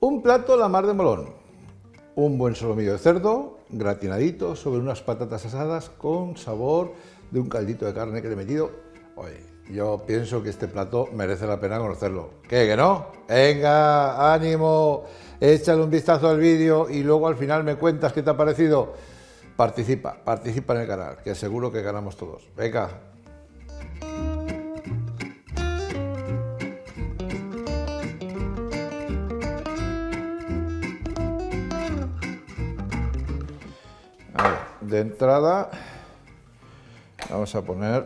Un plato la mar de molón, un buen solomillo de cerdo, gratinadito sobre unas patatas asadas con sabor de un caldito de carne que le he metido. Oye, yo pienso que este plato merece la pena conocerlo. ¿Qué, que no? Venga, ánimo, échale un vistazo al vídeo y luego al final me cuentas qué te ha parecido. Participa en el canal, que seguro que ganamos todos. Venga. A ver, de entrada vamos a poner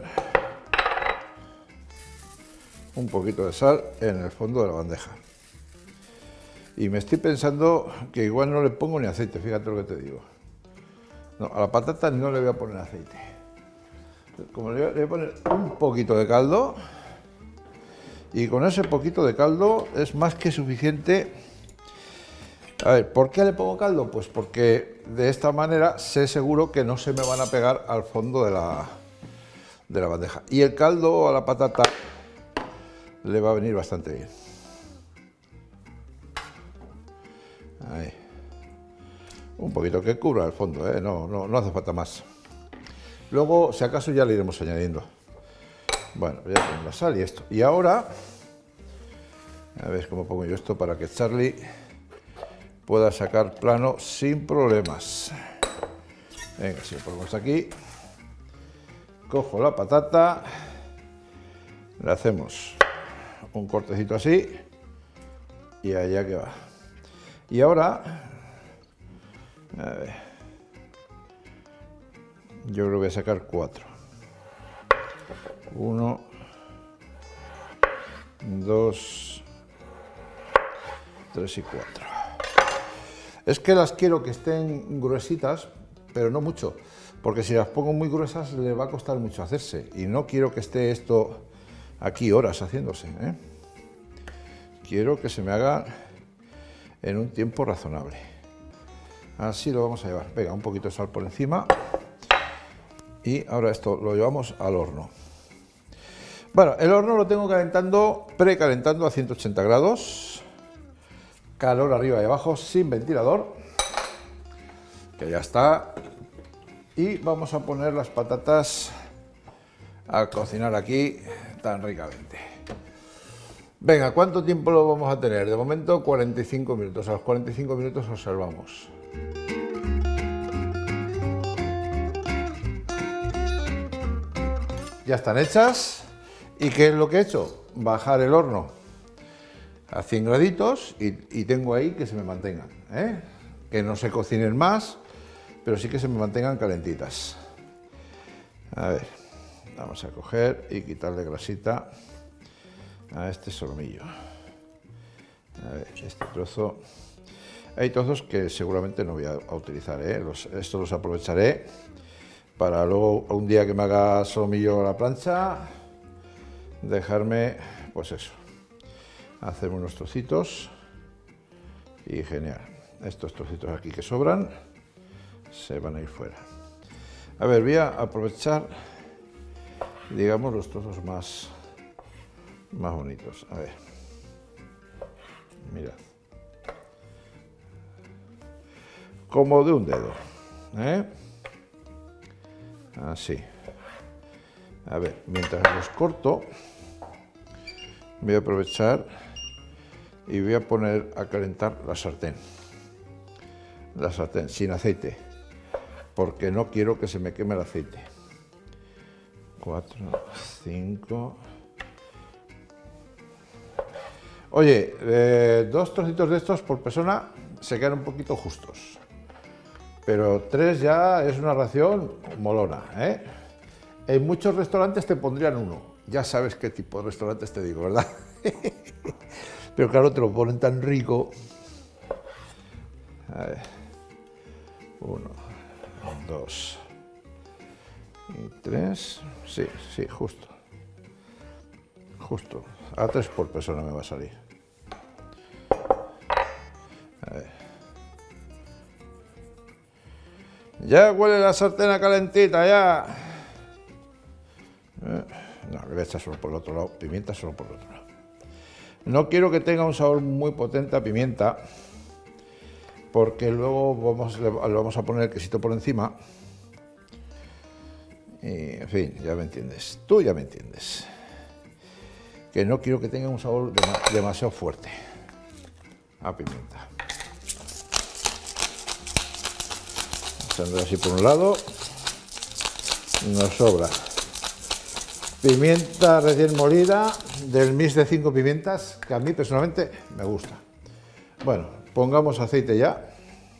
un poquito de sal en el fondo de la bandeja. Y me estoy pensando que igual no le pongo ni aceite, fíjate lo que te digo. No, a la patata no le voy a poner aceite. Como le voy a poner un poquito de caldo, y con ese poquito de caldo es más que suficiente. A ver, ¿por qué le pongo caldo? Pues porque de esta manera sé seguro que no se me van a pegar al fondo de la bandeja. Y el caldo a la patata le va a venir bastante bien. Ahí. Un poquito que cubra el fondo, ¿eh? No hace falta más. Luego, si acaso, ya le iremos añadiendo. Bueno, voy a poner la sal y esto. Y ahora, a ver cómo pongo yo esto para que Charlie pueda sacar plano sin problemas. Venga, si lo ponemos aquí, cojo la patata, le hacemos un cortecito así y allá que va. Y ahora, a ver, yo creo que voy a sacar 4. 1, 2, 3 y 4. Es que las quiero que estén gruesitas, pero no mucho, porque si las pongo muy gruesas le va a costar mucho hacerse y no quiero que esté esto aquí horas haciéndose, ¿eh? Quiero que se me haga en un tiempo razonable. Así lo vamos a llevar. Venga, un poquito de sal por encima y ahora esto lo llevamos al horno. Bueno, el horno lo tengo calentando, precalentando a 180 grados. Calor arriba y abajo, sin ventilador, que ya está. Y vamos a poner las patatas a cocinar aquí tan ricamente. Venga, ¿cuánto tiempo lo vamos a tener? De momento 45 minutos. A los 45 minutos observamos. Ya están hechas. ¿Y qué es lo que he hecho? Bajar el horno a 100 graditos y tengo ahí que se me mantengan, ¿eh? Que no se cocinen más, pero sí que se me mantengan calentitas. A ver, vamos a coger y quitarle grasita a este solomillo. A ver, este trozo. Hay trozos que seguramente no voy a utilizar, ¿eh? Estos los aprovecharé para luego, un día que me haga solomillo a la plancha, dejarme, pues eso, hacer unos trocitos y genial. Estos trocitos aquí que sobran se van a ir fuera. A ver, voy a aprovechar, digamos, los trozos más bonitos. A ver, mirad, como de un dedo, ¿eh? Así. A ver, mientras los corto, voy a aprovechar y voy a poner a calentar la sartén sin aceite, porque no quiero que se me queme el aceite. 4, 5. Oye, 2 trocitos de estos por persona se quedan un poquito justos, pero 3 ya es una ración molona, ¿eh? En muchos restaurantes te pondrían 1. Ya sabes qué tipo de restaurantes te digo, ¿verdad? Pero claro, te lo ponen tan rico. A ver. 1, 2 y 3. Sí, justo. Justo. A 3 por persona me va a salir. A ver. Ya huele la sartén calentita, ya. No, le voy a echar solo por el otro lado, pimienta solo por el otro lado. No quiero que tenga un sabor muy potente a pimienta, porque luego le vamos a poner el quesito por encima. Y, en fin, ya me entiendes, tú ya me entiendes. Que no quiero que tenga un sabor demasiado fuerte a pimienta. Echando así por un lado, nos sobra pimienta recién molida del mix de 5 pimientas, que a mí personalmente me gusta. Bueno, pongamos aceite ya.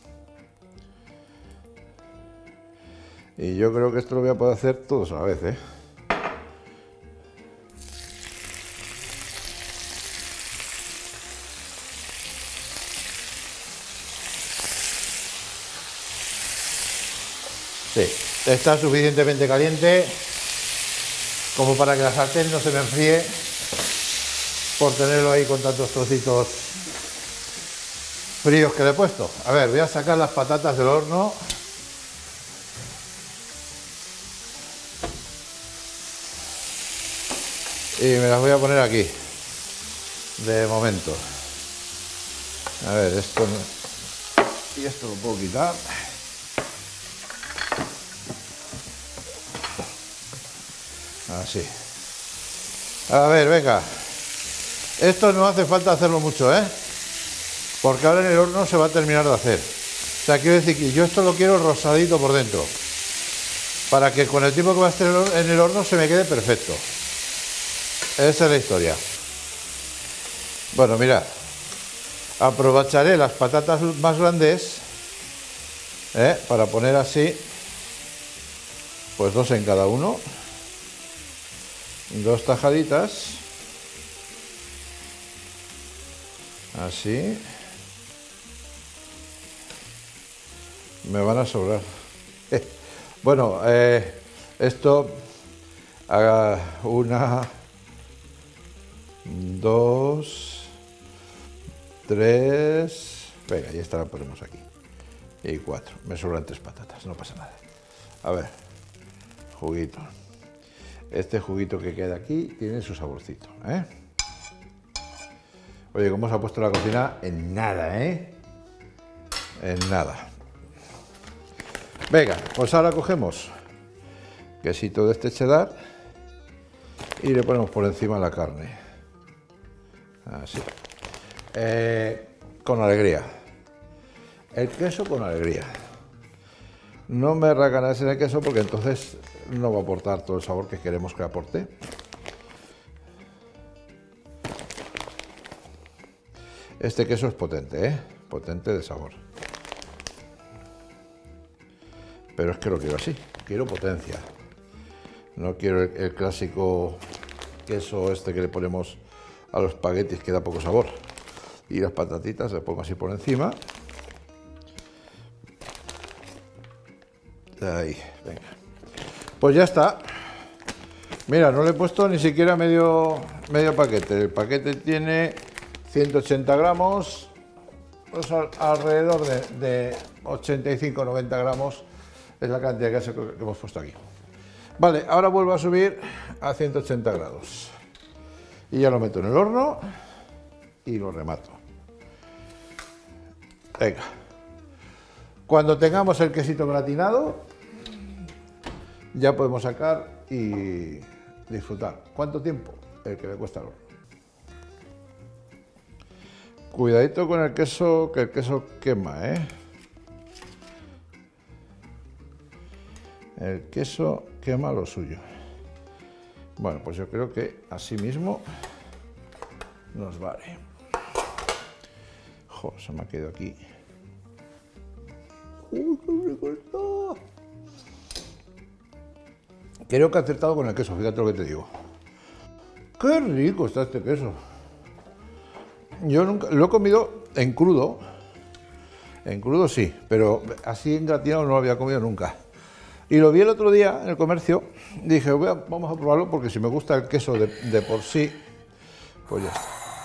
Y yo creo que esto lo voy a poder hacer todos a la vez, ¿eh? Sí, está suficientemente caliente como para que la sartén no se me enfríe por tenerlo ahí con tantos trocitos fríos que le he puesto. A ver, voy a sacar las patatas del horno. Y me las voy a poner aquí, de momento. A ver, esto no... Y esto lo puedo quitar. Así. A ver, venga. Esto no hace falta hacerlo mucho, ¿eh? Porque ahora en el horno se va a terminar de hacer. O sea, quiero decir que yo esto lo quiero rosadito por dentro, para que con el tiempo que va a estar en el horno se me quede perfecto. Esa es la historia. Bueno, mirad. Aprovecharé las patatas más grandes, para poner así, pues 2 en cada uno. 2 tajaditas. Así. Me van a sobrar. Bueno, esto haga 1, 2, 3. Venga, y esta la ponemos aquí. Y 4. Me sobran 3 patatas, no pasa nada. A ver, juguito. Este juguito que queda aquí tiene su saborcito, ¿eh? Oye, ¿cómo se ha puesto la cocina? En nada, ¿eh? En nada. Venga, pues ahora cogemos quesito de este cheddar y le ponemos por encima la carne. Así. Con alegría. El queso con alegría. No me racanees en el queso porque entonces no va a aportar todo el sabor que queremos que aporte. Este queso es potente, ¿eh? Potente de sabor. Pero es que lo quiero así, quiero potencia. No quiero el clásico queso este que le ponemos a los espaguetis que da poco sabor. Y las patatitas le pongo así por encima. Ahí, venga. Pues ya está. Mira, no le he puesto ni siquiera medio paquete. El paquete tiene 180 gramos, pues alrededor de 85-90 gramos es la cantidad de queso que hemos puesto aquí. Vale, ahora vuelvo a subir a 180 grados. Y ya lo meto en el horno y lo remato. Venga. Cuando tengamos el quesito gratinado, ya podemos sacar y disfrutar. ¿Cuánto tiempo? El que le cuesta el horno. Cuidadito con el queso, que el queso quema, ¿eh? El queso quema lo suyo. Bueno, pues yo creo que así mismo nos vale. Jo, se me ha quedado aquí. ¡Uy, qué rico está! Creo que he acertado con el queso, fíjate lo que te digo. ¡Qué rico está este queso! Yo nunca lo he comido en crudo. En crudo sí, pero así en gratinado no lo había comido nunca. Y lo vi el otro día en el comercio. Dije, vamos a probarlo porque si me gusta el queso de por sí, pues ya está.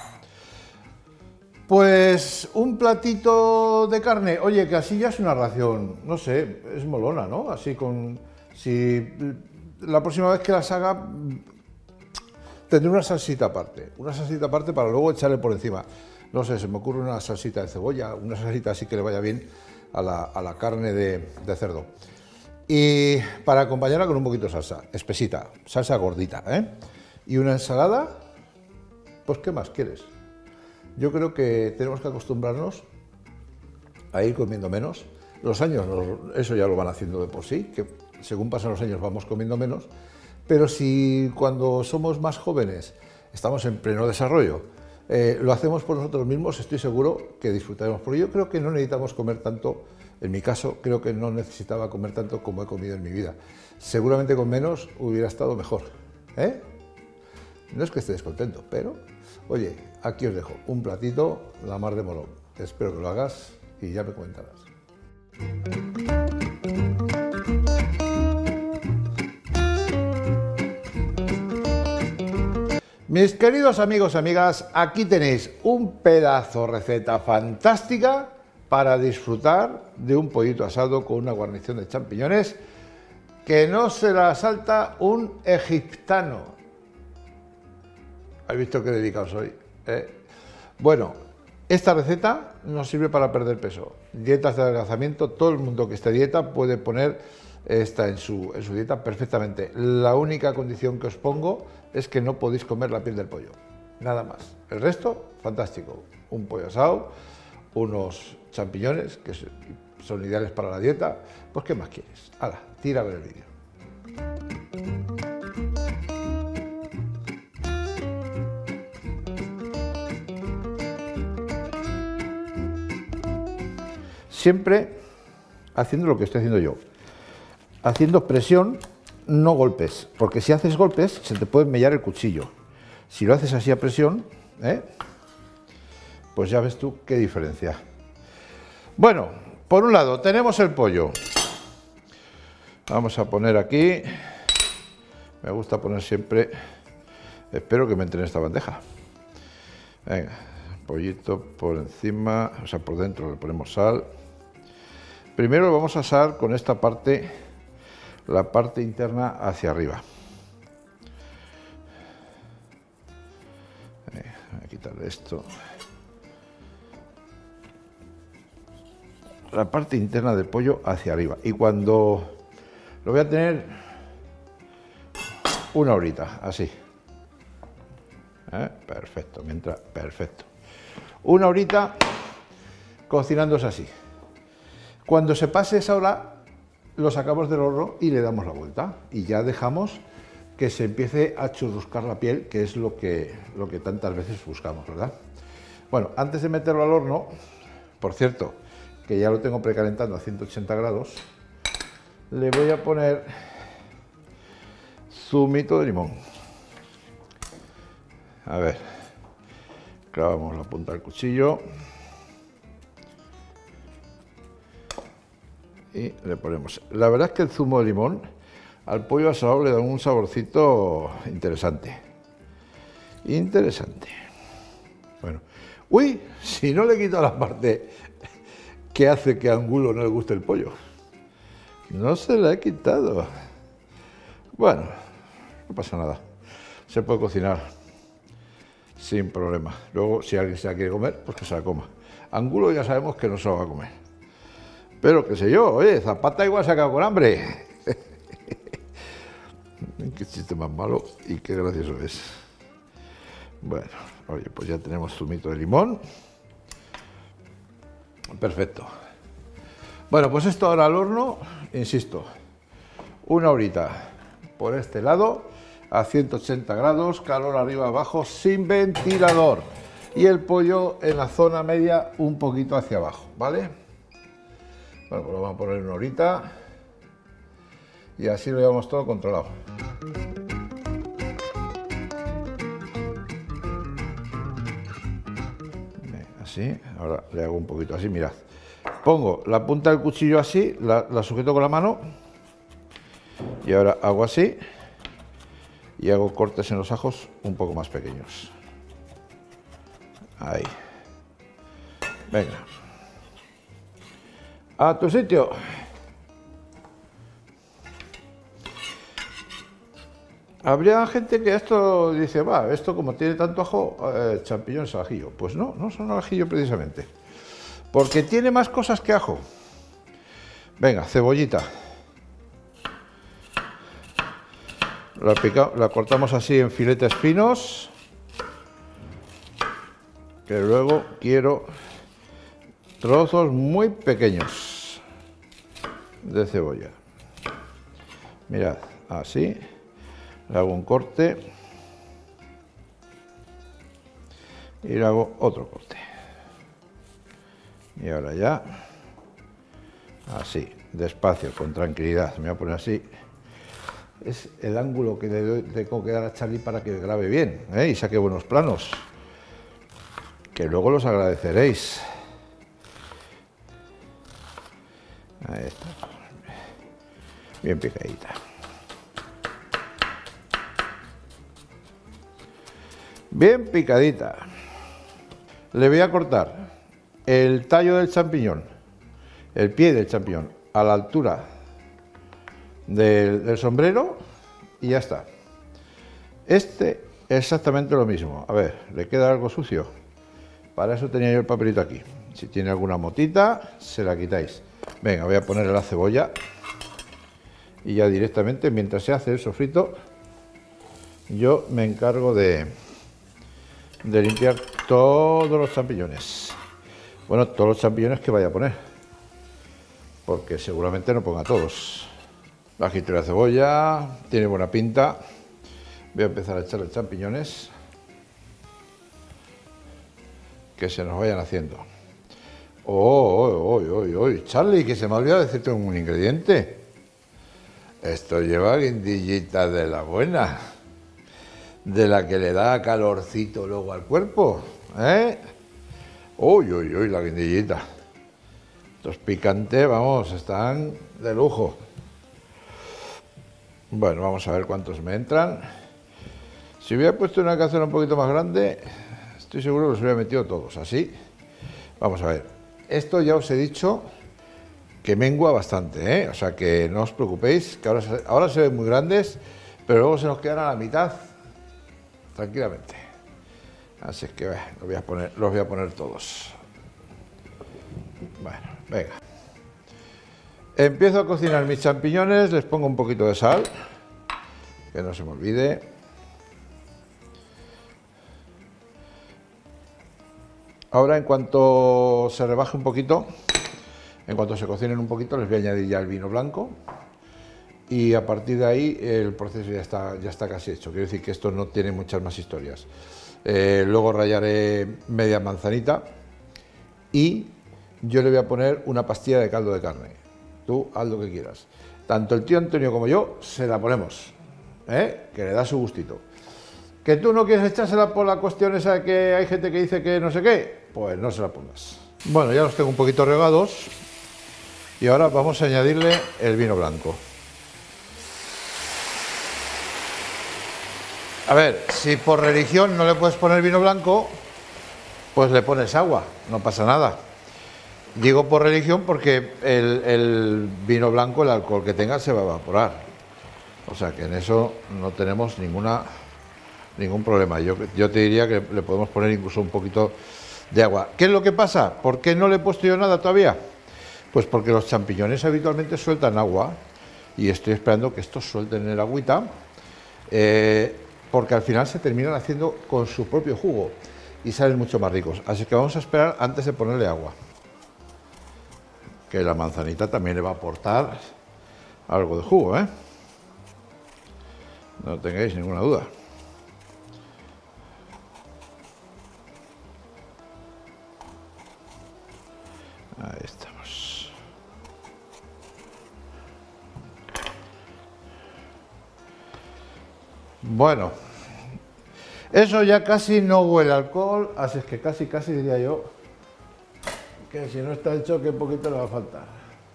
Pues un platito de carne, oye, que así ya es una ración, no sé, es molona, ¿no? Así con... Si la próxima vez que las haga, tendré una salsita aparte para luego echarle por encima. No sé, se me ocurre una salsita de cebolla, una salsita así que le vaya bien a la carne de cerdo. Y para acompañarla con un poquito de salsa, espesita, salsa gordita, ¿eh? Y una ensalada, pues ¿qué más quieres? Yo creo que tenemos que acostumbrarnos a ir comiendo menos. Los años, eso ya lo van haciendo de por sí, que según pasan los años vamos comiendo menos, pero si cuando somos más jóvenes estamos en pleno desarrollo, lo hacemos por nosotros mismos, estoy seguro que disfrutaremos. Porque yo creo que no necesitamos comer tanto, en mi caso creo que no necesitaba comer tanto como he comido en mi vida. Seguramente con menos hubiera estado mejor, ¿eh? No es que esté descontento, pero oye, aquí os dejo un platito, la mar de molón. Espero que lo hagas y ya me comentarás. Mis queridos amigos y amigas, aquí tenéis un pedazo de receta fantástica para disfrutar de un pollito asado con una guarnición de champiñones que no se la salta un egiptano. ¿Habéis visto qué dedicado soy? Bueno, esta receta nos sirve para perder peso. Dietas de adelgazamiento, todo el mundo que esté a dieta puede poner esta en su dieta perfectamente. La única condición que os pongo es que no podéis comer la piel del pollo, nada más. El resto, fantástico. Un pollo asado, unos champiñones que son ideales para la dieta. Pues ¿qué más quieres? Hala, tira a ver el vídeo. Siempre haciendo lo que estoy haciendo yo, haciendo presión, no golpes, porque si haces golpes se te puede mellar el cuchillo. Si lo haces así a presión, pues ya ves tú qué diferencia. Bueno, por un lado tenemos el pollo. Vamos a poner aquí, me gusta poner siempre, espero que me entre en esta bandeja. Venga, pollito por encima, o sea, por dentro le ponemos sal. Primero lo vamos a asar con esta parte, la parte interna hacia arriba. Voy a quitarle esto. La parte interna del pollo hacia arriba. Y cuando lo voy a tener una horita, así. Perfecto, perfecto. Una horita cocinándose así. Cuando se pase esa hora, lo sacamos del horno y le damos la vuelta. Y ya dejamos que se empiece a churruscar la piel, que es lo que tantas veces buscamos, ¿verdad? Bueno, antes de meterlo al horno, por cierto, que ya lo tengo precalentando a 180 grados, le voy a poner zumito de limón. A ver, clavamos la punta del cuchillo. Y le ponemos. La verdad es que el zumo de limón al pollo asado le da un saborcito interesante. Interesante. Bueno. Uy, si no le quito la parte que hace que a Angulo no le guste el pollo. No se la he quitado. Bueno, no pasa nada. Se puede cocinar sin problema. Luego, si alguien se la quiere comer, pues que se la coma. Angulo ya sabemos que no se la va a comer. Pero qué sé yo, oye, Zapata igual se ha quedado con hambre. Qué chiste más malo y qué gracioso es. Bueno, oye, pues ya tenemos zumito de limón. Perfecto. Bueno, pues esto ahora al horno, insisto, una horita por este lado, a 180 grados, calor arriba abajo, sin ventilador. Y el pollo en la zona media, un poquito hacia abajo, ¿vale? Bueno, pues lo vamos a poner una horita y así lo llevamos todo controlado. Así, ahora le hago un poquito así, mirad. Pongo la punta del cuchillo así, la sujeto con la mano y ahora hago así y hago cortes en los ajos un poco más pequeños. Ahí. Venga. A tu sitio. Habría gente que esto dice, va, esto como tiene tanto ajo, champiñones al ajillo. Pues no, no son al ajillo precisamente, porque tiene más cosas que ajo. Venga, cebollita. La cortamos así en filetes finos, que luego quiero trozos muy pequeños de cebolla. Mirad, así. Le hago un corte y le hago otro corte. Y ahora ya, así, despacio, con tranquilidad. Me voy a poner así. Es el ángulo que le tengo que dar a Charlie para que grabe bien, ¿eh? Y saque buenos planos, que luego los agradeceréis. Ahí está. Bien picadita. Bien picadita. Le voy a cortar el tallo del champiñón, el pie del champiñón, a la altura del sombrero y ya está. Este exactamente lo mismo. A ver, ¿le queda algo sucio? Para eso tenía yo el papelito aquí. Si tiene alguna motita, se la quitáis. Venga, voy a ponerle la cebolla y ya directamente, mientras se hace el sofrito, yo me encargo de limpiar todos los champiñones. Bueno, todos los champiñones que vaya a poner, porque seguramente no ponga todos. La quito la cebolla, tiene buena pinta. Voy a empezar a echarle champiñones que se nos vayan haciendo. Charlie, que se me ha olvidado decirte un ingrediente. Esto lleva guindillita de la buena, de la que le da calorcito luego al cuerpo, ¿eh? La guindillita. Estos picantes, vamos, están de lujo. Bueno, vamos a ver cuántos me entran. Si hubiera puesto una cazuela un poquito más grande, estoy seguro que los hubiera metido todos, así. Vamos a ver. Esto ya os he dicho que mengua bastante, ¿eh? O sea que no os preocupéis, que ahora se ven muy grandes, pero luego se nos quedan a la mitad, tranquilamente. Así es que los voy a poner todos. Bueno, venga. Empiezo a cocinar mis champiñones, les pongo un poquito de sal, que no se me olvide. Ahora, en cuanto se rebaje un poquito, en cuanto se cocinen un poquito, les voy a añadir ya el vino blanco. Y a partir de ahí el proceso ya está casi hecho. Quiero decir que esto no tiene muchas más historias. Luego rallaré media manzanita y yo le voy a poner una pastilla de caldo de carne. Tú haz lo que quieras. Tanto el tío Antonio como yo se la ponemos, ¿eh? Que le da su gustito. ¿Que tú no quieres echársela por la cuestión esa de que hay gente que dice que no sé qué? Pues no se la pongas. Bueno, ya los tengo un poquito regados y ahora vamos a añadirle el vino blanco. A ver, si por religión no le puedes poner vino blanco, pues le pones agua, no pasa nada. Digo por religión porque el vino blanco, el alcohol que tenga, se va a evaporar. O sea que en eso no tenemos ningún problema. Yo te diría que le podemos poner incluso un poquito de agua. ¿Qué es lo que pasa? ¿Por qué no le he puesto yo nada todavía? Pues porque los champiñones habitualmente sueltan agua y estoy esperando que estos suelten el agüita, porque al final se terminan haciendo con su propio jugo y salen mucho más ricos. Así que vamos a esperar antes de ponerle agua, que la manzanita también le va a aportar algo de jugo, ¿eh? No tengáis ninguna duda. Ahí estamos. Bueno, eso ya casi no huele a alcohol, así es que casi diría yo que si no está hecho, que poquito le va a faltar.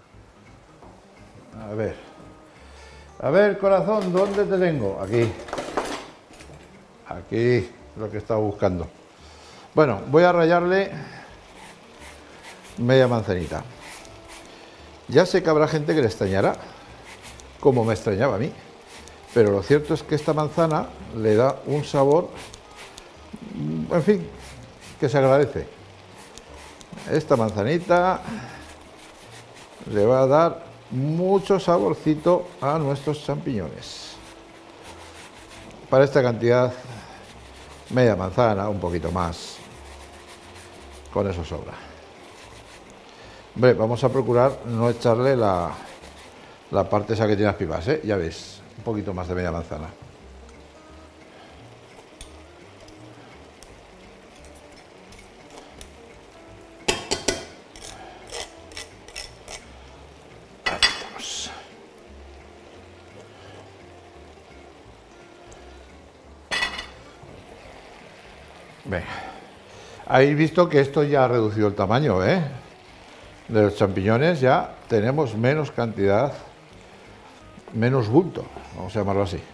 A ver, corazón, ¿dónde te tengo? Aquí, lo que estaba buscando. Bueno, voy a rallarle media manzanita. Ya sé que habrá gente que le extrañará, como me extrañaba a mí, Pero lo cierto es que esta manzana le da un sabor, en fin, que se agradece. Esta manzanita le va a dar mucho saborcito a nuestros champiñones. Para esta cantidad, media manzana, un poquito más, con eso sobra. Hombre, vamos a procurar no echarle la parte esa que tiene las pipas, ¿eh? Ya veis, un poquito más de media manzana. Ahí estamos. Venga. Habéis visto que esto ya ha reducido el tamaño, ¿eh? De los champiñones ya tenemos menos cantidad, menos bulto, vamos a llamarlo así.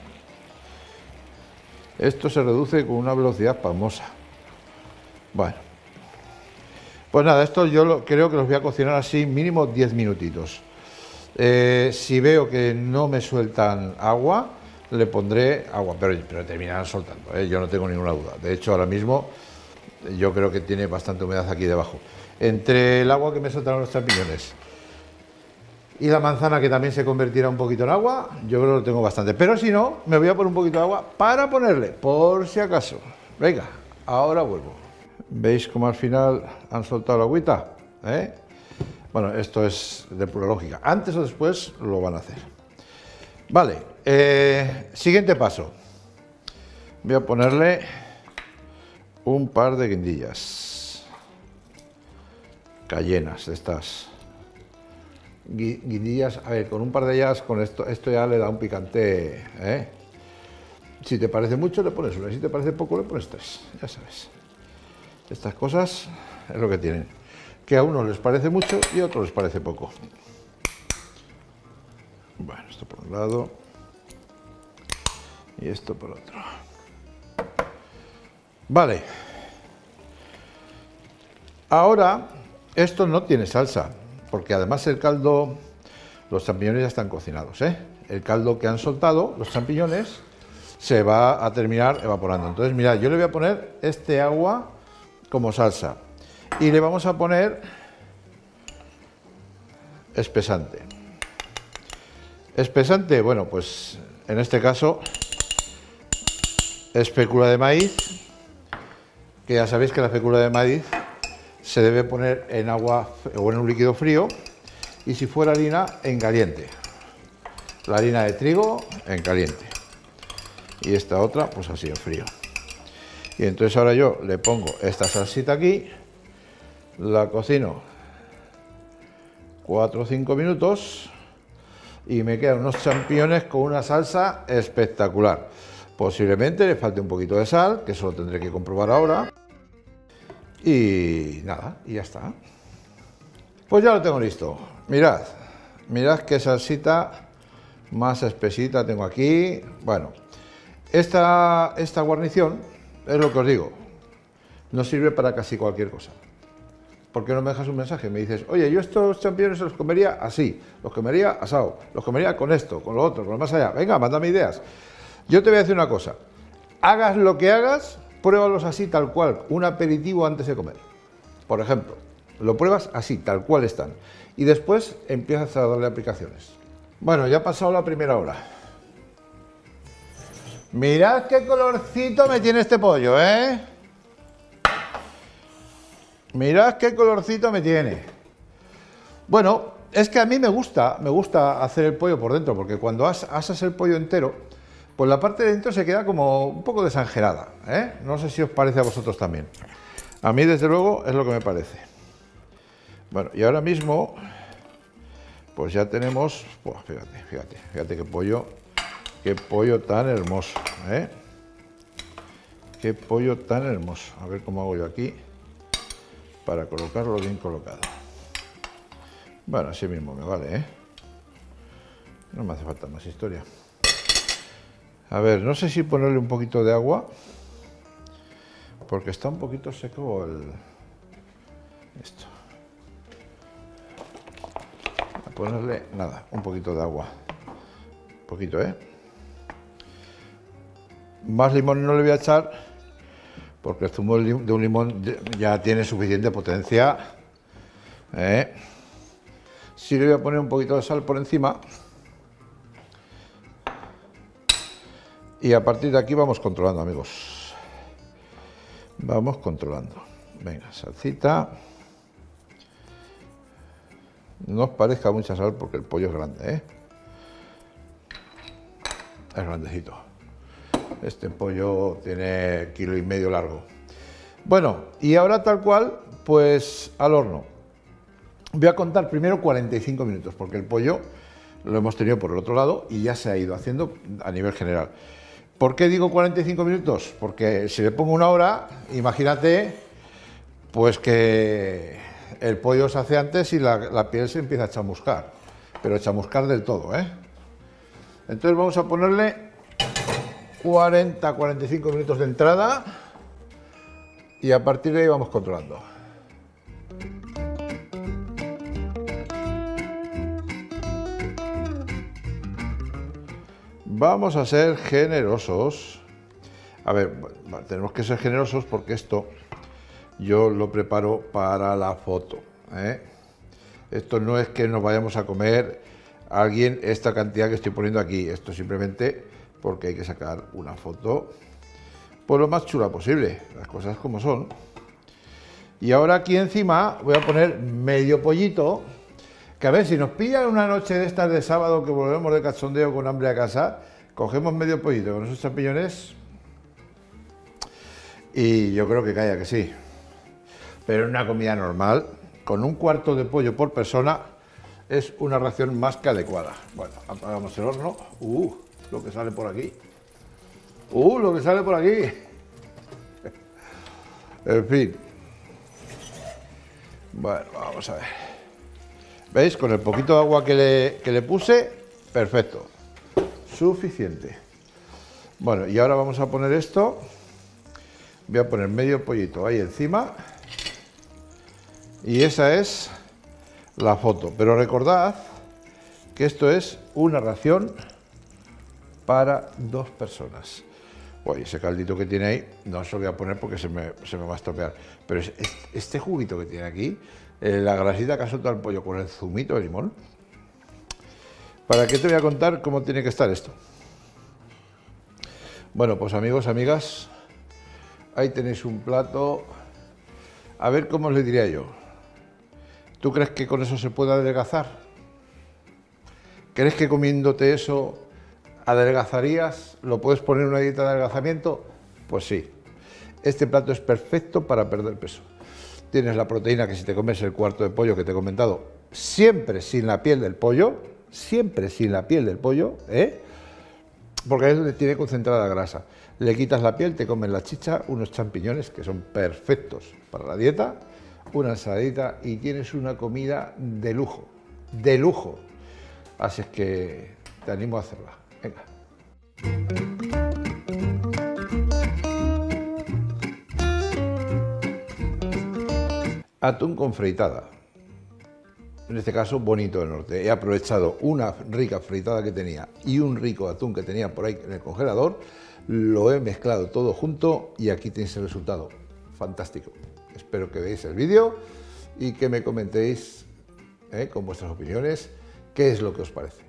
Esto se reduce con una velocidad pasmosa. Bueno, pues nada, esto yo creo que los voy a cocinar así mínimo 10 minutitos. Si veo que no me sueltan agua, le pondré agua, pero terminarán soltando, yo no tengo ninguna duda. De hecho, ahora mismo yo creo que tiene bastante humedad aquí debajo. Entre el agua que me soltaron los champiñones y la manzana, que también se convertirá un poquito en agua, yo creo que lo tengo bastante. Pero si no, me voy a poner un poquito de agua para ponerle, por si acaso. Venga, ahora vuelvo. ¿Veis cómo al final han soltado la agüita? Bueno, esto es de pura lógica. Antes o después lo van a hacer. Vale, siguiente paso. Voy a ponerle un par de guindillas. Cayenas de estas. Guindillas, a ver, con un par de ellas, con esto ya le da un picante, Si te parece mucho, le pones una. Si te parece poco, le pones 3. Ya sabes. Estas cosas es lo que tienen. Que a unos les parece mucho y a otros les parece poco. Bueno, esto por un lado. Y esto por otro. Vale. Ahora, esto no tiene salsa, porque además el caldo, los champiñones ya están cocinados, El caldo que han soltado, los champiñones, se va a terminar evaporando. Entonces, mirad, yo le voy a poner este agua como salsa. Y le vamos a poner espesante. Espesante, bueno, pues en este caso, es fécula de maíz, que ya sabéis que la fécula de maíz se debe poner en agua o en un líquido frío, y si fuera harina, en caliente. La harina de trigo en caliente. Y esta otra, pues así en frío. Y entonces ahora yo le pongo esta salsita aquí, la cocino 4 o 5 minutos y me quedan unos champiñones con una salsa espectacular. Posiblemente le falte un poquito de sal, que eso lo tendré que comprobar ahora. Y nada, y ya está. Pues ya lo tengo listo. Mirad, mirad qué salsita más espesita tengo aquí. Bueno, esta guarnición es lo que os digo, nos sirve para casi cualquier cosa. ¿Por qué no me dejas un mensaje? Me dices, oye, yo estos champiñones los comería así, los comería asado, los comería con esto, con lo otro, con lo más allá. Venga, mándame ideas. Yo te voy a decir una cosa, hagas lo que hagas, pruébalos así tal cual, un aperitivo antes de comer. Por ejemplo, lo pruebas así, tal cual están. Y después empiezas a darle aplicaciones. Bueno, ya ha pasado la primera hora. Mirad qué colorcito me tiene este pollo, Mirad qué colorcito me tiene. Bueno, es que a mí me gusta hacer el pollo por dentro, porque cuando asas el pollo entero, pues la parte de dentro se queda como un poco desangelada, No sé si os parece a vosotros también. A mí, desde luego, es lo que me parece. Bueno, y ahora mismo, pues ya tenemos, pues fíjate qué pollo tan hermoso, Qué pollo tan hermoso. A ver cómo hago yo aquí para colocarlo bien colocado. Bueno, así mismo me vale, No me hace falta más historia. A ver, no sé si ponerle un poquito de agua, porque está un poquito seco esto. Voy a ponerle, nada, un poquito de agua. Un poquito, Más limón no le voy a echar, porque el zumo de un limón ya tiene suficiente potencia. Sí le voy a poner un poquito de sal por encima. Y a partir de aquí vamos controlando, amigos. Vamos controlando. Venga, salsita. No os parezca mucha sal porque el pollo es grande, Es grandecito. Este pollo tiene 1,5 kilos largo. Bueno, y ahora tal cual, pues al horno. Voy a contar primero 45 minutos, porque el pollo lo hemos tenido por el otro lado y ya se ha ido haciendo a nivel general. ¿Por qué digo 45 minutos? Porque si le pongo 1 hora, imagínate, pues que el pollo se hace antes y la piel se empieza a chamuscar, pero chamuscar del todo, Entonces vamos a ponerle 40-45 minutos de entrada y a partir de ahí vamos controlando. Vamos a ser generosos. A ver, tenemos que ser generosos porque esto yo lo preparo para la foto, Esto no es que nos vayamos a comer a alguien esta cantidad que estoy poniendo aquí. Esto simplemente porque hay que sacar una foto pues lo más chula posible, las cosas como son. Y ahora aquí encima voy a poner medio pollito, que a ver, si nos pillan una noche de estas de sábado que volvemos de cachondeo con hambre a casa, cogemos medio pollito con esos champiñones y yo creo que calla que sí. Pero en una comida normal, con 1/4 de pollo por persona, es una ración más que adecuada. Bueno, apagamos el horno. Lo que sale por aquí. Lo que sale por aquí. En fin. Bueno, vamos a ver. ¿Veis? Con el poquito de agua que le puse, perfecto. Suficiente. Bueno, y ahora vamos a poner esto. Voy a poner medio pollito ahí encima. Y esa es la foto. Pero recordad que esto es una ración para 2 personas. Oye, ese caldito que tiene ahí, no se lo voy a poner porque se me va a estropear. Pero este juguito que tiene aquí, la grasita que ha soltado el pollo con el zumito de limón. ¿Para qué te voy a contar cómo tiene que estar esto? Bueno, pues amigos, amigas, ahí tenéis un plato. A ver cómo os le diría yo. ¿Tú crees que con eso se puede adelgazar? ¿Crees que comiéndote eso adelgazarías? ¿Lo puedes poner en una dieta de adelgazamiento? Pues sí. Este plato es perfecto para perder peso. Tienes la proteína que si te comes el 1/4 de pollo que te he comentado, siempre sin la piel del pollo, porque es donde tiene concentrada grasa. Le quitas la piel, te comes la chicha, unos champiñones que son perfectos para la dieta, una ensaladita y tienes una comida de lujo, de lujo. Así es que te animo a hacerla. Venga. Atún con fritada. En este caso, bonito del norte. He aprovechado una rica fritada que tenía y un rico atún que tenía por ahí en el congelador. Lo he mezclado todo junto y aquí tenéis el resultado. Fantástico. Espero que veáis el vídeo y que me comentéis con vuestras opiniones qué es lo que os parece.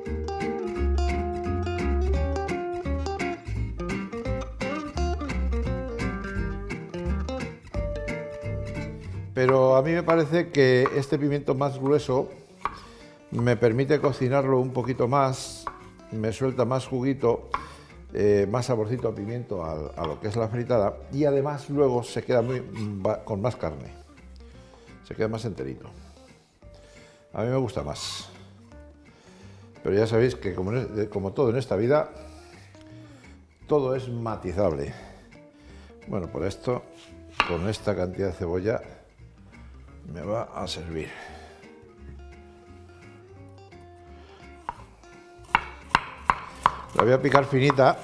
Pero a mí me parece que este pimiento más grueso me permite cocinarlo un poquito más, me suelta más juguito, más saborcito a pimiento a lo que es la fritada y además luego se queda con más carne, se queda más enterito. A mí me gusta más. Pero ya sabéis que como todo en esta vida, todo es matizable. Bueno, por esto, con esta cantidad de cebolla, me va a servir. La voy a picar finita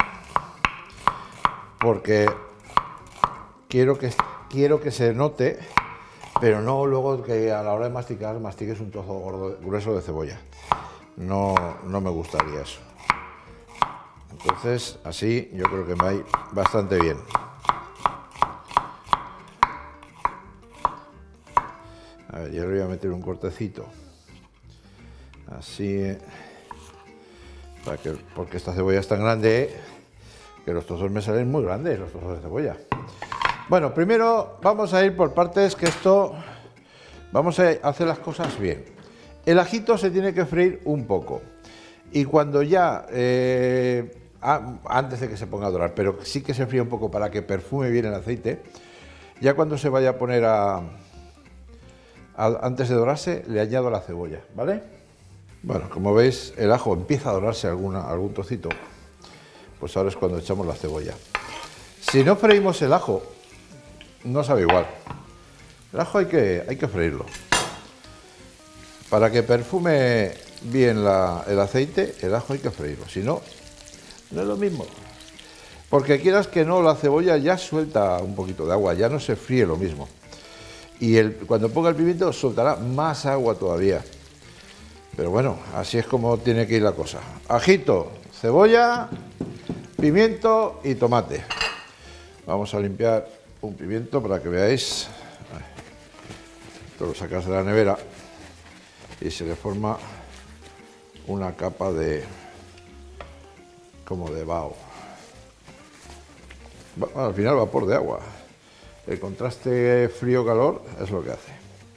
porque quiero que se note, pero no luego que a la hora de masticar mastiques un trozo grueso de cebolla. No me gustaría eso. Entonces, así yo creo que me va a ir bastante bien. A ver, yo le voy a meter un cortecito. Así, porque esta cebolla es tan grande que los trozos me salen muy grandes, los trozos de cebolla. Bueno, primero vamos a ir por partes, que esto vamos a hacer las cosas bien. El ajito se tiene que freír un poco y cuando ya, antes de que se ponga a dorar, pero sí que se fríe un poco para que perfume bien el aceite, ya cuando se vaya a poner antes de dorarse, le añado la cebolla, ¿vale? Bueno, como veis, el ajo empieza a dorarse algún trocito, pues ahora es cuando echamos la cebolla. Si no freímos el ajo, no sabe igual. El ajo hay que freírlo. Para que perfume bien el aceite, el ajo hay que freírlo, si no, no es lo mismo. Porque quieras que no, la cebolla ya suelta un poquito de agua, ya no se fríe lo mismo. Y cuando ponga el pimiento soltará más agua todavía. Pero bueno, así es como tiene que ir la cosa. Ajito, cebolla, pimiento y tomate. Vamos a limpiar un pimiento para que veáis. Esto lo sacas de la nevera y se le forma una capa como de vaho. Al final vapor de agua. El contraste frío-calor es lo que hace.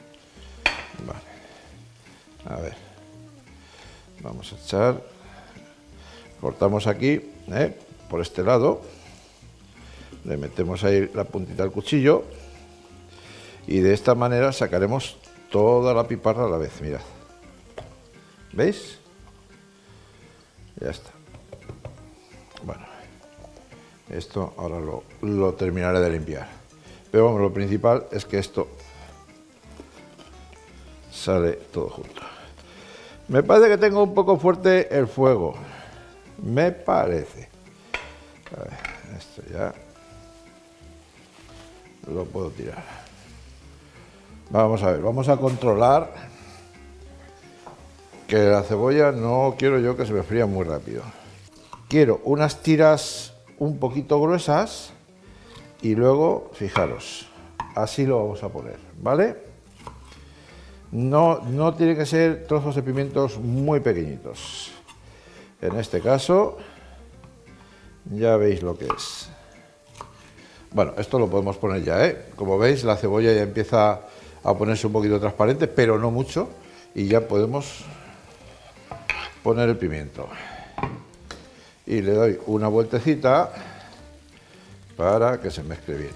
Vale. A ver. Vamos a echar. Cortamos aquí, por este lado. Le metemos ahí la puntita del cuchillo. Y de esta manera sacaremos toda la piparra a la vez. Mirad. ¿Veis? Ya está. Bueno. Esto ahora lo terminaré de limpiar. Pero vamos, lo principal es que esto sale todo junto. Me parece que tengo un poco fuerte el fuego. Me parece. A ver, esto ya lo puedo tirar. Vamos a ver, vamos a controlar que la cebolla no quiero yo que se me fría muy rápido. Quiero unas tiras un poquito gruesas. Y luego, fijaros, así lo vamos a poner, ¿vale? No tiene que ser trozos de pimientos muy pequeñitos. En este caso, ya veis lo que es. Bueno, esto lo podemos poner ya, ¿eh? Como veis, la cebolla ya empieza a ponerse un poquito transparente, pero no mucho. Y ya podemos poner el pimiento. Y le doy una vueltecita para que se mezcle bien.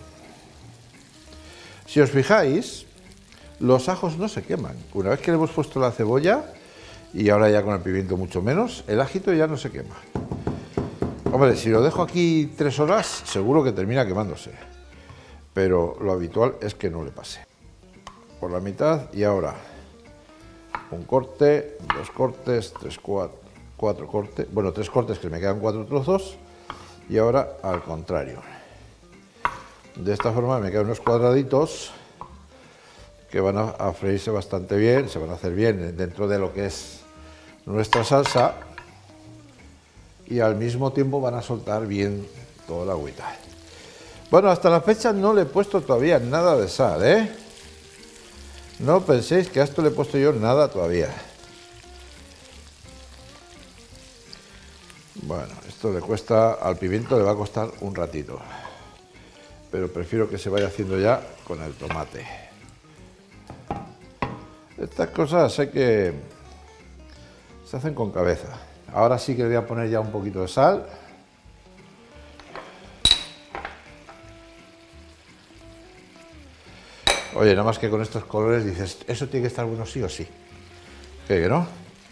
Si os fijáis, los ajos no se queman. Una vez que le hemos puesto la cebolla, y ahora ya con el pimiento mucho menos, el ajito ya no se quema. Hombre, si lo dejo aquí 3 horas, seguro que termina quemándose. Pero lo habitual es que no le pase. Por la mitad y ahora un corte, 2 cortes, 4 cortes. Bueno, 3 cortes que me quedan 4 trozos. Y ahora al contrario. De esta forma me quedan unos cuadraditos que van a freírse bastante bien, se van a hacer bien dentro de lo que es nuestra salsa y al mismo tiempo van a soltar bien toda la agüita. Bueno, hasta la fecha no le he puesto todavía nada de sal, ¿eh? No penséis que a esto le he puesto yo nada todavía. Bueno, esto le cuesta, al pimiento le va a costar un ratito. Pero prefiero que se vaya haciendo ya con el tomate. Estas cosas se hacen con cabeza. Ahora sí que le voy a poner ya un poquito de sal. Oye, nada más que con estos colores dices, eso tiene que estar bueno sí o sí. ¿Qué, no?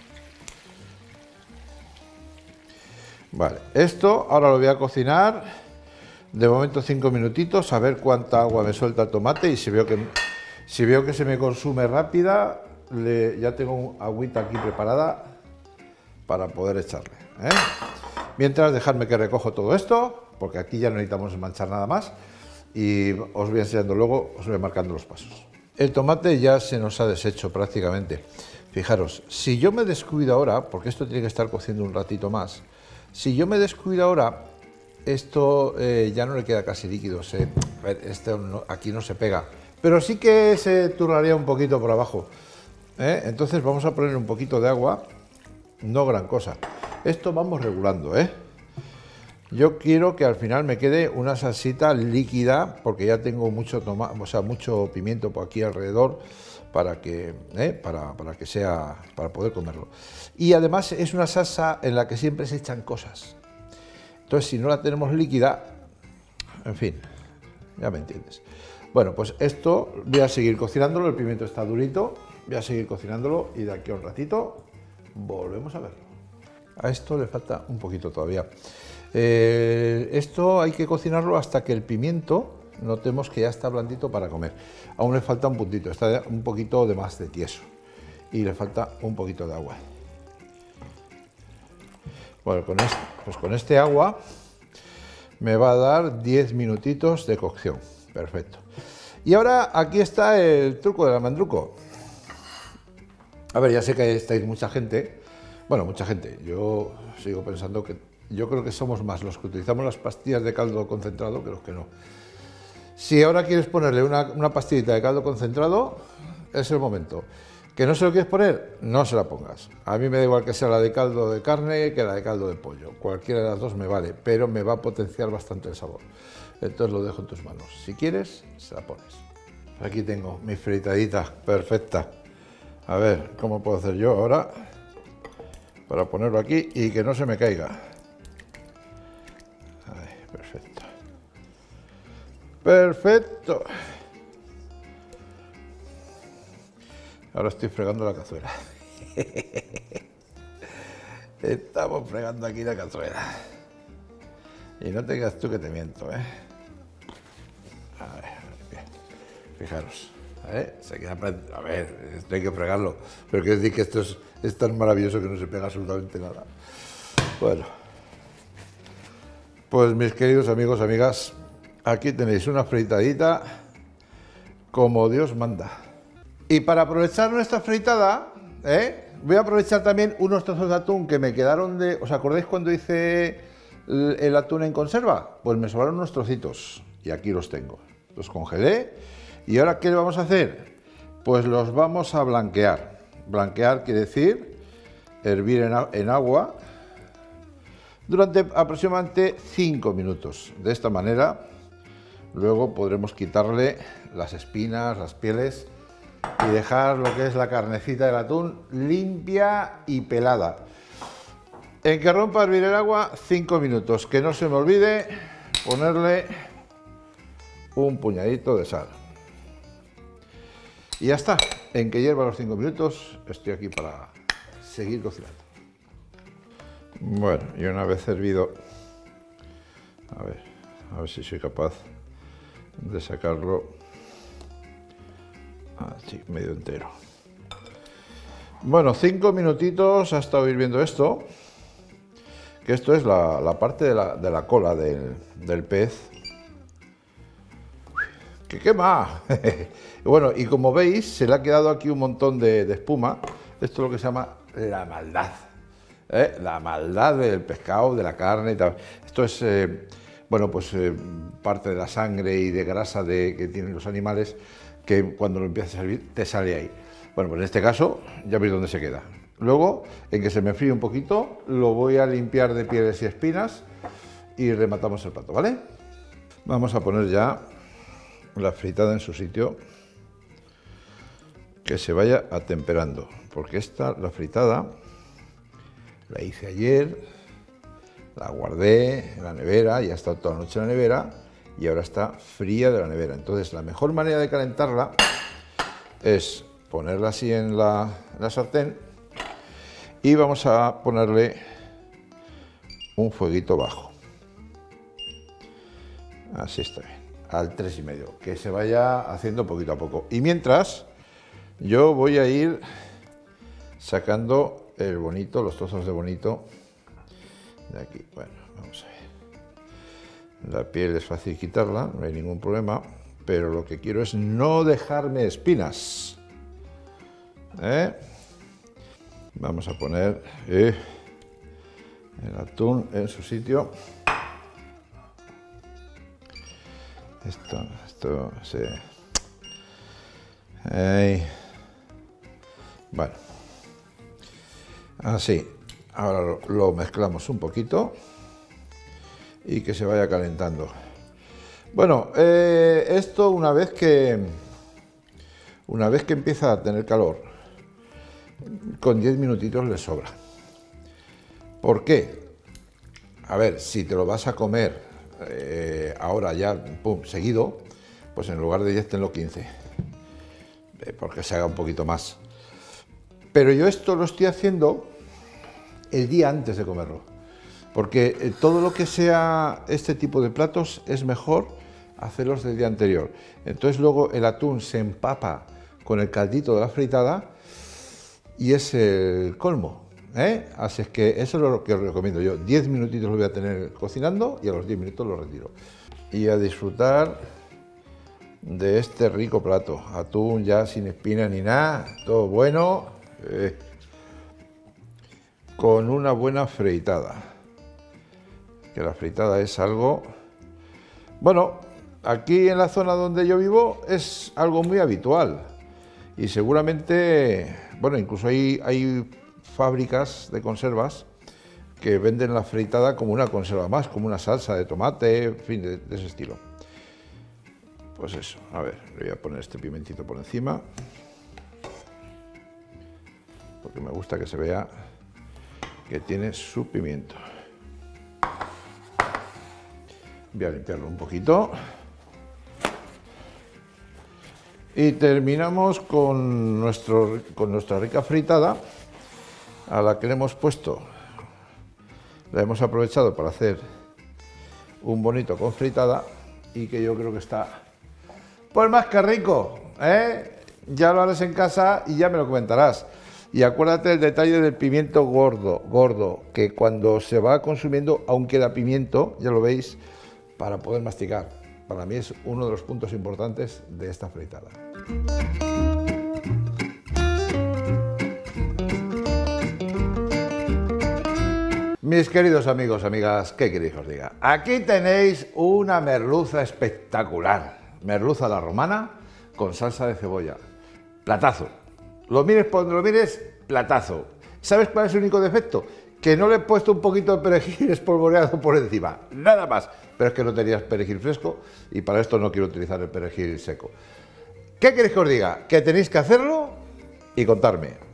Vale, esto ahora lo voy a cocinar. De momento 5 minutitos, a ver cuánta agua me suelta el tomate y si veo que se me consume rápida, ya tengo agüita aquí preparada para poder echarle, ¿eh? Mientras, dejadme que recojo todo esto, porque aquí ya no necesitamos manchar nada más y os voy enseñando luego, os voy marcando los pasos. El tomate ya se nos ha deshecho prácticamente. Fijaros, si yo me descuido ahora, porque esto tiene que estar cociendo un ratito más, Si yo me descuido ahora, esto ya no le queda casi líquido. A ver, aquí no se pega, pero sí que se turraría un poquito por abajo. Entonces vamos a poner un poquito de agua, no gran cosa. Esto vamos regulando, Yo quiero que al final me quede una salsita líquida, porque ya tengo mucho mucho pimiento por aquí alrededor para que para poder comerlo. Y además es una salsa en la que siempre se echan cosas. Entonces, si no la tenemos líquida, en fin, ya me entiendes. Bueno, pues esto voy a seguir cocinándolo, el pimiento está durito, voy a seguir cocinándolo y de aquí a un ratito volvemos a verlo. A esto le falta un poquito todavía. Esto hay que cocinarlo hasta que el pimiento notemos que ya está blandito para comer. Aún le falta un puntito, está un poquito de más de tieso y le falta un poquito de agua. Bueno, con este agua me va a dar 10 minutitos de cocción. Perfecto. Y ahora aquí está el truco del almendruco. A ver, ya sé que estáis mucha gente. Bueno, mucha gente. Yo sigo pensando que yo creo que somos más los que utilizamos las pastillas de caldo concentrado que los que no. Si ahora quieres ponerle una pastillita de caldo concentrado, es el momento. ¿Que no se lo quieres poner? No se la pongas. A mí me da igual que sea la de caldo de carne que la de caldo de pollo. Cualquiera de las dos me vale, pero me va a potenciar bastante el sabor. Entonces lo dejo en tus manos. Si quieres, se la pones. Aquí tengo mi fritadita perfecta. A ver, ¿cómo puedo hacer yo ahora para ponerlo aquí y que no se me caiga? Ahí, perfecto. ¡Perfecto! Ahora estoy fregando la cazuela. Estamos fregando aquí la cazuela. Y no te creas tú que te miento, A ver, bien. Fijaros. Se queda a ver, esto hay que fregarlo. Pero quiero decir que esto es tan maravilloso que no se pega absolutamente nada. Bueno. Pues mis queridos amigos, amigas, aquí tenéis una fritadita como Dios manda. Y para aprovechar nuestra fritada, voy a aprovechar también unos trozos de atún que me quedaron de... ¿Os acordáis cuando hice el atún en conserva? Pues me sobraron unos trocitos y aquí los tengo. Los congelé y ahora ¿qué vamos a hacer? Pues los vamos a blanquear. Blanquear quiere decir hervir en agua durante aproximadamente 5 minutos. De esta manera luego podremos quitarle las espinas, las pieles y dejar lo que es la carnecita del atún limpia y pelada. En que rompa a hervir el agua 5 minutos. Que no se me olvide ponerle un puñadito de sal. Y ya está. En que hierva los 5 minutos estoy aquí para seguir cocinando. Bueno, y una vez hervido, a ver si soy capaz de sacarlo así, medio entero. Bueno, 5 minutitos ha estado hirviendo esto, que esto es la parte de la cola del pez. ¡Que quema! Bueno, y como veis, se le ha quedado aquí un montón de espuma. Esto es lo que se llama la maldad. La maldad del pescado, de la carne y tal. Esto es, bueno, pues parte de la sangre y de grasa que tienen los animales, que cuando lo empiezas a servir te sale ahí. Bueno, pues en este caso ya veis dónde se queda. Luego, en que se me fríe un poquito, lo voy a limpiar de pieles y espinas y rematamos el plato, ¿vale? Vamos a poner ya la fritada en su sitio, que se vaya atemperando, porque la fritada la hice ayer, la guardé en la nevera, ya ha estado toda la noche en la nevera y ahora está fría de la nevera. Entonces la mejor manera de calentarla es ponerla así en la sartén y vamos a ponerle un fueguito bajo. Así está bien, al 3,5, que se vaya haciendo poquito a poco. Y mientras, yo voy a ir sacando el bonito, los trozos de bonito de aquí. Bueno, vamos a ver. La piel es fácil quitarla, no hay ningún problema, pero lo que quiero es no dejarme espinas. Vamos a poner El atún en su sitio. Esto se... Ahí. Bueno. Así. Ahora lo mezclamos un poquito y que se vaya calentando. Bueno, esto una vez que empieza a tener calor, con 10 minutitos le sobra. ¿Por qué? A ver, si te lo vas a comer ahora ya, pum, seguido, pues en lugar de 10 tenlo 15, porque se haga un poquito más. Pero yo esto lo estoy haciendo el día antes de comerlo, porque todo lo que sea este tipo de platos es mejor hacerlos del día anterior. Entonces luego el atún se empapa con el caldito de la fritada y es el colmo, ¿eh? Así es que eso es lo que os recomiendo yo. 10 minutitos lo voy a tener cocinando y a los 10 minutos lo retiro. Y a disfrutar de este rico plato. Atún ya sin espina ni nada, todo bueno, con una buena fritada. Que la fritada es algo... Bueno, aquí en la zona donde yo vivo es algo muy habitual. Y seguramente, bueno, incluso hay fábricas de conservas que venden la fritada como una conserva más, como una salsa de tomate, en fin, de ese estilo. Pues eso, a ver, le voy a poner este pimentito por encima, porque me gusta que se vea que tiene su pimiento. Voy a limpiarlo un poquito. Y terminamos con nuestra rica fritada, a la que le hemos puesto, la hemos aprovechado para hacer un bonito con fritada y que yo creo que está pues más que rico, ¿eh? Ya lo harás en casa y ya me lo comentarás. Y acuérdate del detalle del pimiento gordo, que cuando se va consumiendo aún queda pimiento, ya lo veis, para poder masticar. Para mí es uno de los puntos importantes de esta fritada. Mis queridos amigos, amigas, ¿qué queréis que os diga? Aquí tenéis una merluza espectacular. Merluza a la romana con salsa de cebolla. Platazo. Lo mires por donde lo mires, platazo. ¿Sabes cuál es el único defecto? Que no le he puesto un poquito de perejil espolvoreado por encima, nada más. Pero es que no tenías perejil fresco y para esto no quiero utilizar el perejil seco. ¿Qué queréis que os diga? Que tenéis que hacerlo y contarme.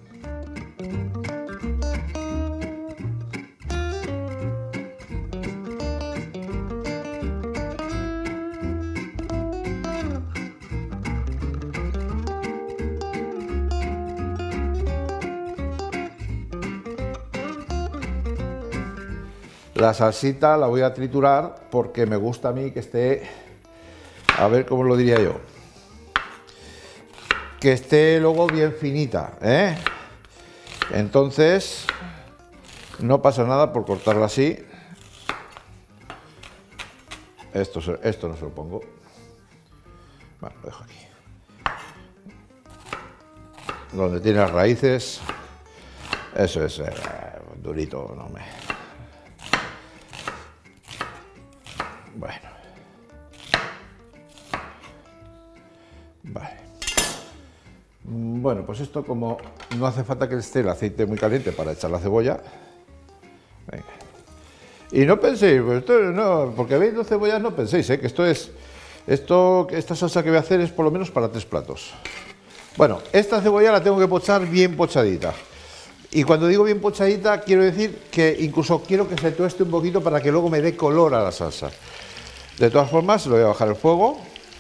La salsita la voy a triturar porque me gusta a mí que esté, a ver cómo lo diría yo, que esté luego bien finita, ¿eh? Entonces, no pasa nada por cortarla así. Esto no se lo pongo. Bueno, lo dejo aquí. Donde tiene las raíces, eso es durito, no me... Bueno. Vale. Bueno, pues esto como no hace falta que esté el aceite muy caliente para echar la cebolla. Venga. Y no penséis, pues esto no, porque veis dos cebollas, no penséis, que esta salsa que voy a hacer es por lo menos para 3 platos. Bueno, esta cebolla la tengo que pochar bien pochadita. Y cuando digo bien pochadita, quiero decir que incluso quiero que se tueste un poquito para que luego me dé color a la salsa. De todas formas, le voy a bajar el fuego.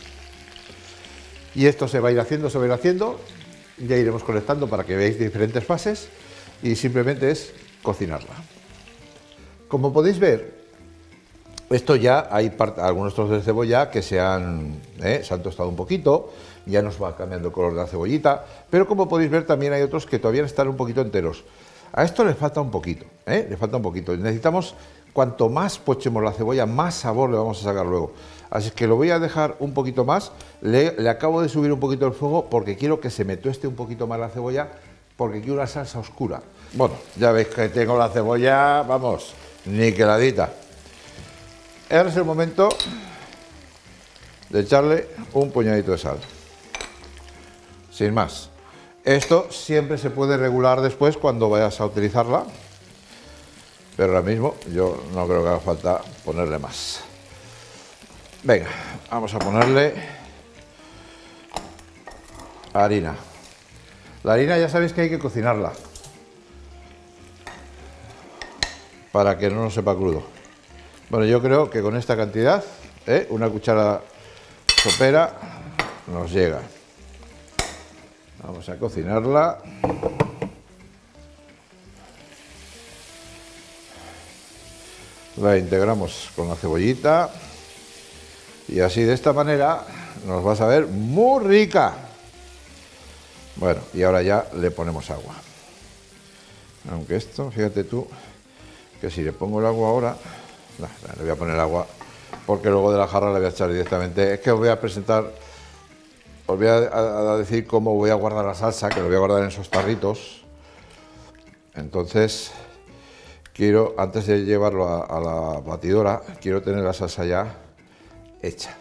Y esto se va a ir haciendo, Ya iremos conectando para que veáis diferentes fases. Y simplemente es cocinarla. Como podéis ver, esto ya hay algunos trozos de cebolla que se han tostado un poquito. Ya nos va cambiando el color de la cebollita, pero como podéis ver también hay otros que todavía están un poquito enteros. A esto le falta un poquito, le falta un poquito. Necesitamos, cuanto más pochemos la cebolla, más sabor le vamos a sacar luego. Así que lo voy a dejar un poquito más, le acabo de subir un poquito el fuego porque quiero que se me tueste un poquito más la cebolla, porque quiero una salsa oscura. Bueno, ya veis que tengo la cebolla, vamos, niqueladita. Ahora es el momento de echarle un puñadito de sal. Sin más. Esto siempre se puede regular después cuando vayas a utilizarla, pero ahora mismo yo no creo que haga falta ponerle más. Venga, vamos a ponerle harina. La harina ya sabéis que hay que cocinarla para que no nos sepa crudo. Bueno, yo creo que con esta cantidad, una cuchara sopera nos llega. Vamos a cocinarla. La integramos con la cebollita y así de esta manera nos va a saber muy rica. Bueno, y ahora ya le ponemos agua. Aunque esto, fíjate tú, que si le pongo el agua ahora, no, le voy a poner agua porque luego de la jarra le voy a echar directamente. Es que os voy a presentar, os voy a decir cómo voy a guardar la salsa, que lo voy a guardar en esos tarritos. Entonces, quiero, antes de llevarlo a la batidora, quiero tener la salsa ya hecha,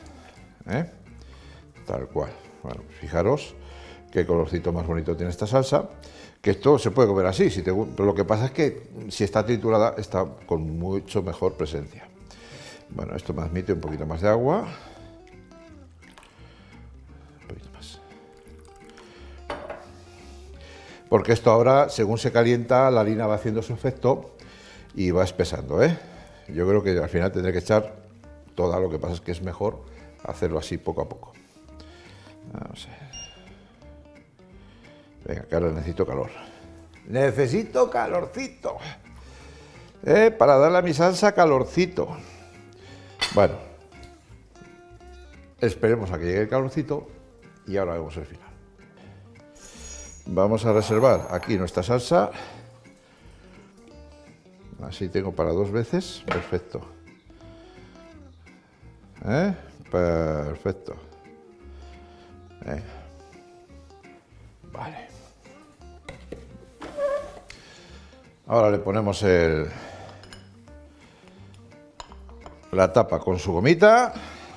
tal cual. Bueno, fijaros qué colorcito más bonito tiene esta salsa, que esto se puede comer así, pero lo que pasa es que si está triturada está con mucho mejor presencia. Bueno, esto me admite un poquito más de agua. Un poquito más. Porque esto ahora, según se calienta, la harina va haciendo su efecto y va espesando, Yo creo que al final tendré que echar toda, lo que pasa es que es mejor hacerlo así poco a poco. Vamos a ver. Venga, que ahora necesito calor. Necesito calorcito. Para darle a mi salsa calorcito. Bueno, esperemos a que llegue el calorcito y ahora vemos el final. Vamos a reservar aquí nuestra salsa. Así tengo para 2 veces. Perfecto. Perfecto. Vale. Ahora le ponemos la tapa con su gomita.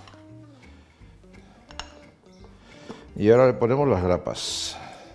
Y ahora le ponemos las grapas.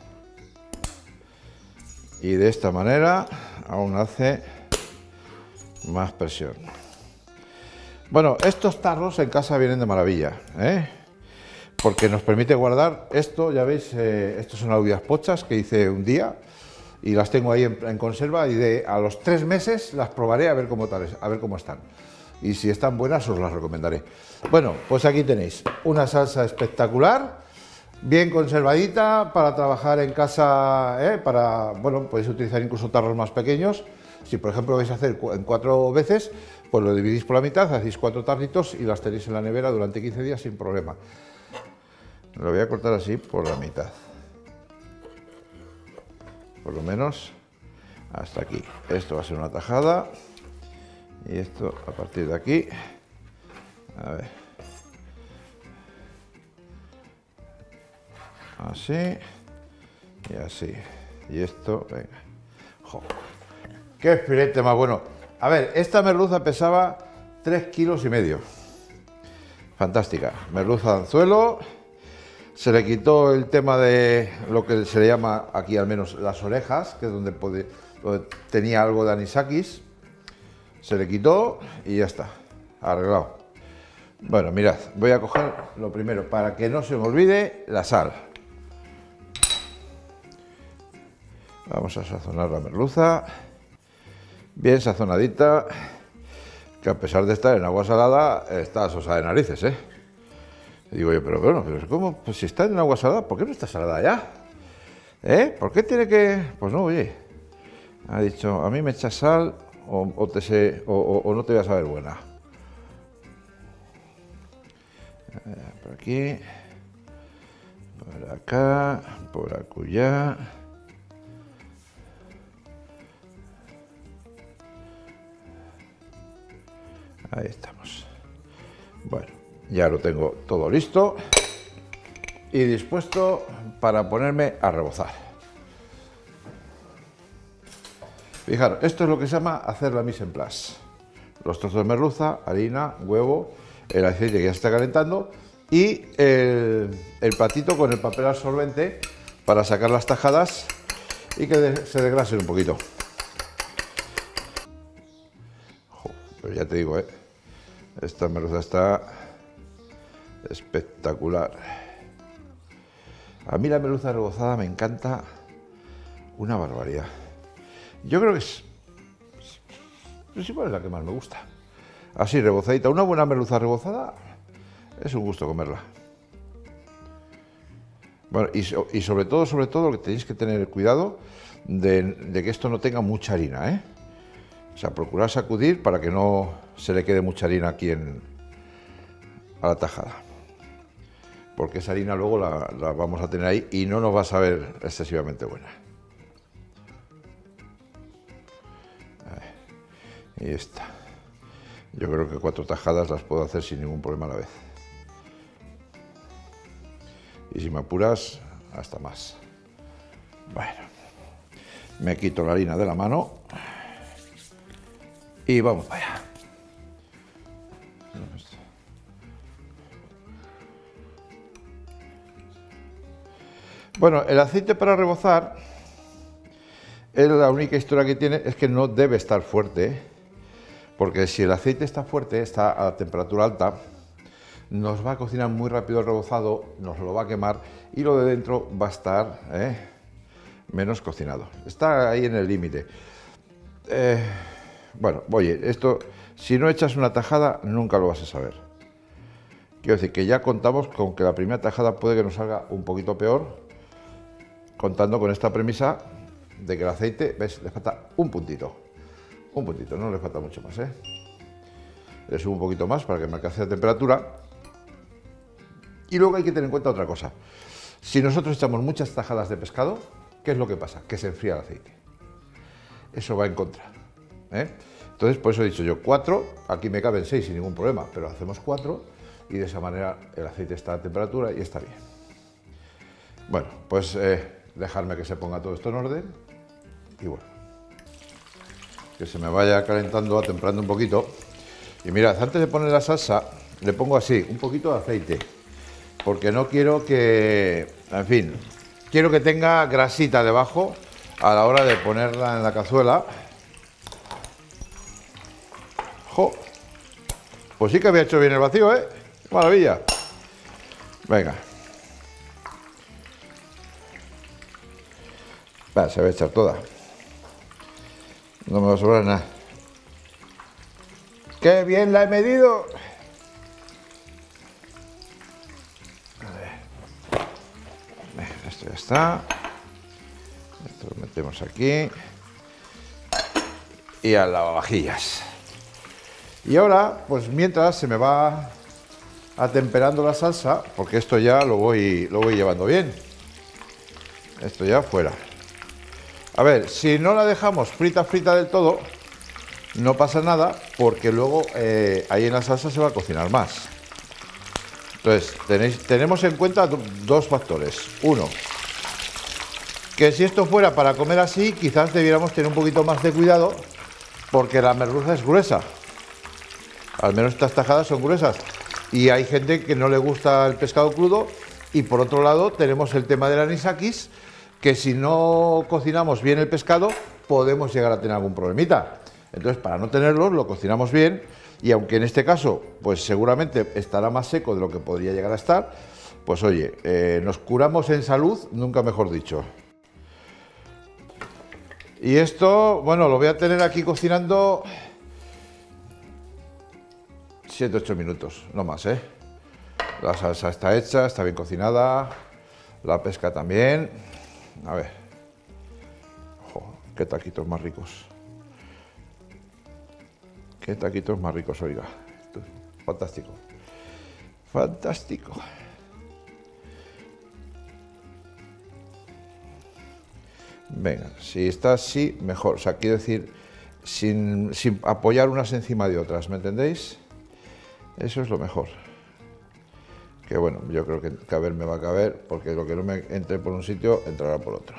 Y de esta manera aún hace más presión. Bueno, estos tarros en casa vienen de maravilla, porque nos permite guardar esto, ya veis, estos son alubias pochas que hice un día y las tengo ahí en conserva y a los 3 meses las probaré a ver cómo están. Y si están buenas os las recomendaré. Bueno, pues aquí tenéis una salsa espectacular, bien conservadita para trabajar en casa, bueno, podéis utilizar incluso tarros más pequeños. Si por ejemplo vais a hacer en 4 veces, pues lo dividís por la mitad, hacéis 4 tarritos y las tenéis en la nevera durante 15 días sin problema. Lo voy a cortar así por la mitad. Por lo menos hasta aquí. Esto va a ser una tajada. Y esto a partir de aquí. A ver. Así. Y así. Y esto, venga. ¡Jo! ¡Qué filete más bueno! A ver, esta merluza pesaba 3,5 kilos. Fantástica. Merluza de anzuelo. Se le quitó el tema de lo que se le llama aquí al menos las orejas, que es donde tenía algo de anisakis. Se le quitó y ya está, arreglado. Bueno, mirad, voy a coger lo primero, para que no se me olvide, la sal. Vamos a sazonar la merluza, bien sazonadita, que a pesar de estar en agua salada, está sosa de narices, Y digo yo, pero bueno, ¿cómo? Pues si está en agua salada, ¿por qué no está salada ya? ¿Por qué tiene que...? Pues no, oye, ha dicho, a mí me echas sal o no te voy a saber buena. Por aquí, por acá, por acullá. Ahí estamos. Bueno, ya lo tengo todo listo y dispuesto para ponerme a rebozar. Fijaros, esto es lo que se llama hacer la mise en place. los trozos de merluza, harina, huevo, el aceite que ya se está calentando y el platito con el papel absorbente para sacar las tajadas y que se desgrasen un poquito. Pero ya te digo, esta merluza está espectacular. A mí la merluza rebozada me encanta una barbaridad. Yo creo que es igual la que más me gusta. Así, rebozadita. Una buena merluza rebozada es un gusto comerla. Bueno, y sobre todo lo que tenéis que tener cuidado de que esto no tenga mucha harina, ¿eh? O sea, procurar sacudir para que no se le quede mucha harina aquí a la tajada. Porque esa harina luego la vamos a tener ahí y no nos va a saber excesivamente buena. Y está. Yo creo que 4 tajadas las puedo hacer sin ningún problema a la vez. Y si me apuras, hasta más. Bueno, me quito la harina de la mano y vamos para allá. Bueno, el aceite para rebozar, la única historia que tiene es que no debe estar fuerte, porque si el aceite está fuerte, está a temperatura alta, nos va a cocinar muy rápido el rebozado, nos lo va a quemar y lo de dentro va a estar menos cocinado. Está ahí en el límite. Bueno, oye, esto, si no echas una tajada, nunca lo vas a saber. Quiero decir que ya contamos con que la primera tajada puede que nos salga un poquito peor, contando con esta premisa de que el aceite, ¿ves? Le falta un puntito, no le falta mucho más, Le subo un poquito más para que me alcance la temperatura. Y luego hay que tener en cuenta otra cosa. Si nosotros echamos muchas tajadas de pescado, ¿qué es lo que pasa? Que se enfría el aceite. Eso va en contra, Entonces, por eso he dicho yo 4, aquí me caben 6 sin ningún problema, pero hacemos 4 y de esa manera el aceite está a temperatura y está bien. Bueno, pues dejarme que se ponga todo esto en orden y bueno, que se me vaya calentando, atemperando un poquito. Y mirad, antes de poner la salsa, le pongo así, un poquito de aceite, porque no quiero que, en fin, quiero que tenga grasita debajo a la hora de ponerla en la cazuela. ¡Jo! Pues sí que había hecho bien el vacío, ¡Qué maravilla! Venga. Va, se va a echar toda. No me va a sobrar nada. ¡Qué bien la he medido! A ver. Esto ya está. Esto lo metemos aquí. Y al lavavajillas. Y ahora, pues mientras se me va atemperando la salsa, porque esto ya lo voy llevando bien. Esto ya fuera. A ver, si no la dejamos frita del todo, no pasa nada, porque luego ahí en la salsa se va a cocinar más. Entonces, tenemos en cuenta dos factores. Uno, que si esto fuera para comer así, quizás debiéramos tener un poquito más de cuidado, porque la merluza es gruesa. Al menos estas tajadas son gruesas. Y hay gente que no le gusta el pescado crudo. Y por otro lado, tenemos el tema del anisakis, que si no cocinamos bien el pescado, podemos llegar a tener algún problemita. Entonces, para no tenerlo, lo cocinamos bien, y aunque en este caso, pues seguramente estará más seco de lo que podría llegar a estar, pues oye, nos curamos en salud, nunca mejor dicho. Y esto, bueno, lo voy a tener aquí cocinando 7-8 minutos, no más, La salsa está hecha, está bien cocinada, la pesca también. A ver, ojo, qué taquitos más ricos. Qué taquitos más ricos, oiga. Esto es fantástico. Fantástico. Venga, si está así, mejor. O sea, quiero decir, sin apoyar unas encima de otras, ¿me entendéis? Eso es lo mejor. Que bueno, yo creo que caber me va a caber, porque lo que no me entre por un sitio, entrará por otro.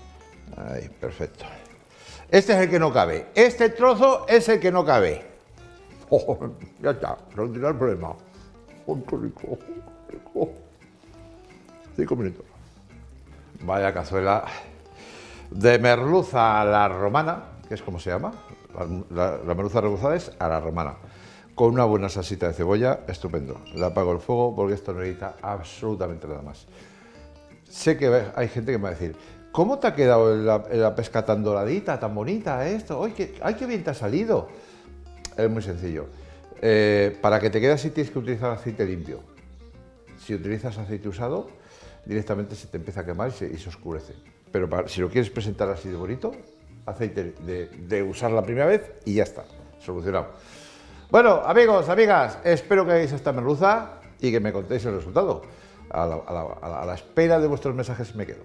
Ahí, perfecto. Este es el que no cabe. Este trozo es el que no cabe. Oh, ya está, solucionado el problema. Oh, qué rico, qué rico. 5 minutos. Vaya cazuela de merluza a la romana, que es como se llama. La merluza rebozada es a la romana. Con una buena salsita de cebolla, estupendo. Le apago el fuego porque esto no necesita absolutamente nada más. Sé que hay gente que me va a decir, ¿cómo te ha quedado la pesca tan doradita, tan bonita esto? ¡Ay, qué bien te ha salido! Es muy sencillo. Para que te quede así tienes que utilizar aceite limpio. Si utilizas aceite usado, directamente se te empieza a quemar y se oscurece. Pero si lo quieres presentar así de bonito, aceite de usar la primera vez y ya está, solucionado. Bueno, amigos, amigas, espero que hagáis esta merluza y que me contéis el resultado. A la espera de vuestros mensajes me quedo.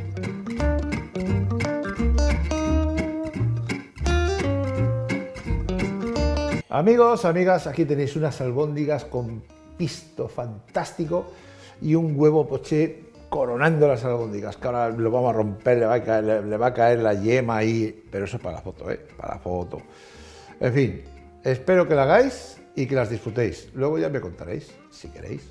Amigos, amigas, aquí tenéis unas albóndigas con pisto fantástico y un huevo poché coronando las albóndigas, que ahora lo vamos a romper, le va a caer la yema ahí, pero eso es para la foto, para la foto. En fin, espero que la hagáis y que las disfrutéis. Luego ya me contaréis, si queréis.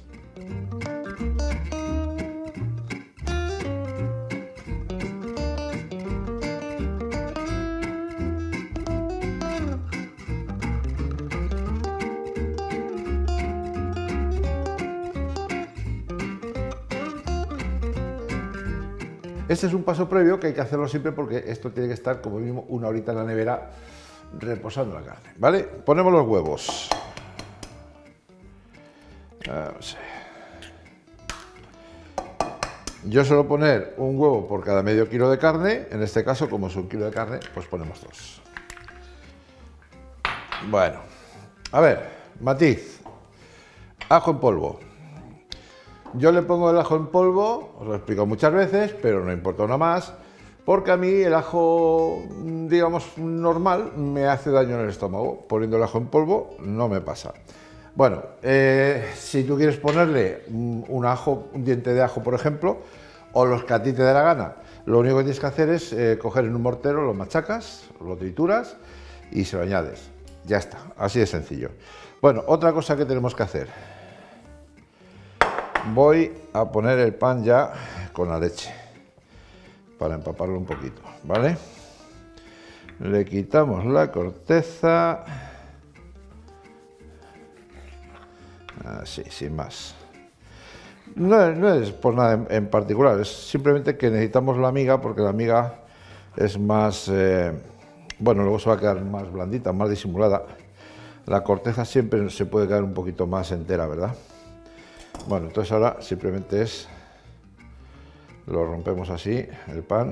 Este es un paso previo que hay que hacerlo siempre porque esto tiene que estar como mínimo una horita en la nevera reposando la carne, ¿vale? Ponemos los huevos. Yo suelo poner un huevo por cada medio kilo de carne. En este caso, como es 1 kilo de carne, pues ponemos 2. Bueno, a ver, matiz. Ajo en polvo. Yo le pongo el ajo en polvo, os lo he explicado muchas veces, pero no importa una más, porque a mí el ajo, digamos, normal me hace daño en el estómago. Poniendo el ajo en polvo no me pasa. Bueno, si tú quieres ponerle un diente de ajo, por ejemplo, o los que a ti te dé la gana, lo único que tienes que hacer es coger en un mortero, lo machacas, lo trituras y se lo añades. Ya está, así de sencillo. Bueno, otra cosa que tenemos que hacer. Voy a poner el pan ya con la leche para empaparlo un poquito, ¿vale? Le quitamos la corteza, así, sin más. No es por nada en particular, es simplemente que necesitamos la miga porque la miga es más, bueno, luego se va a quedar más blandita, más disimulada. La corteza siempre se puede quedar un poquito más entera, ¿verdad? Bueno, entonces ahora simplemente lo rompemos así, el pan.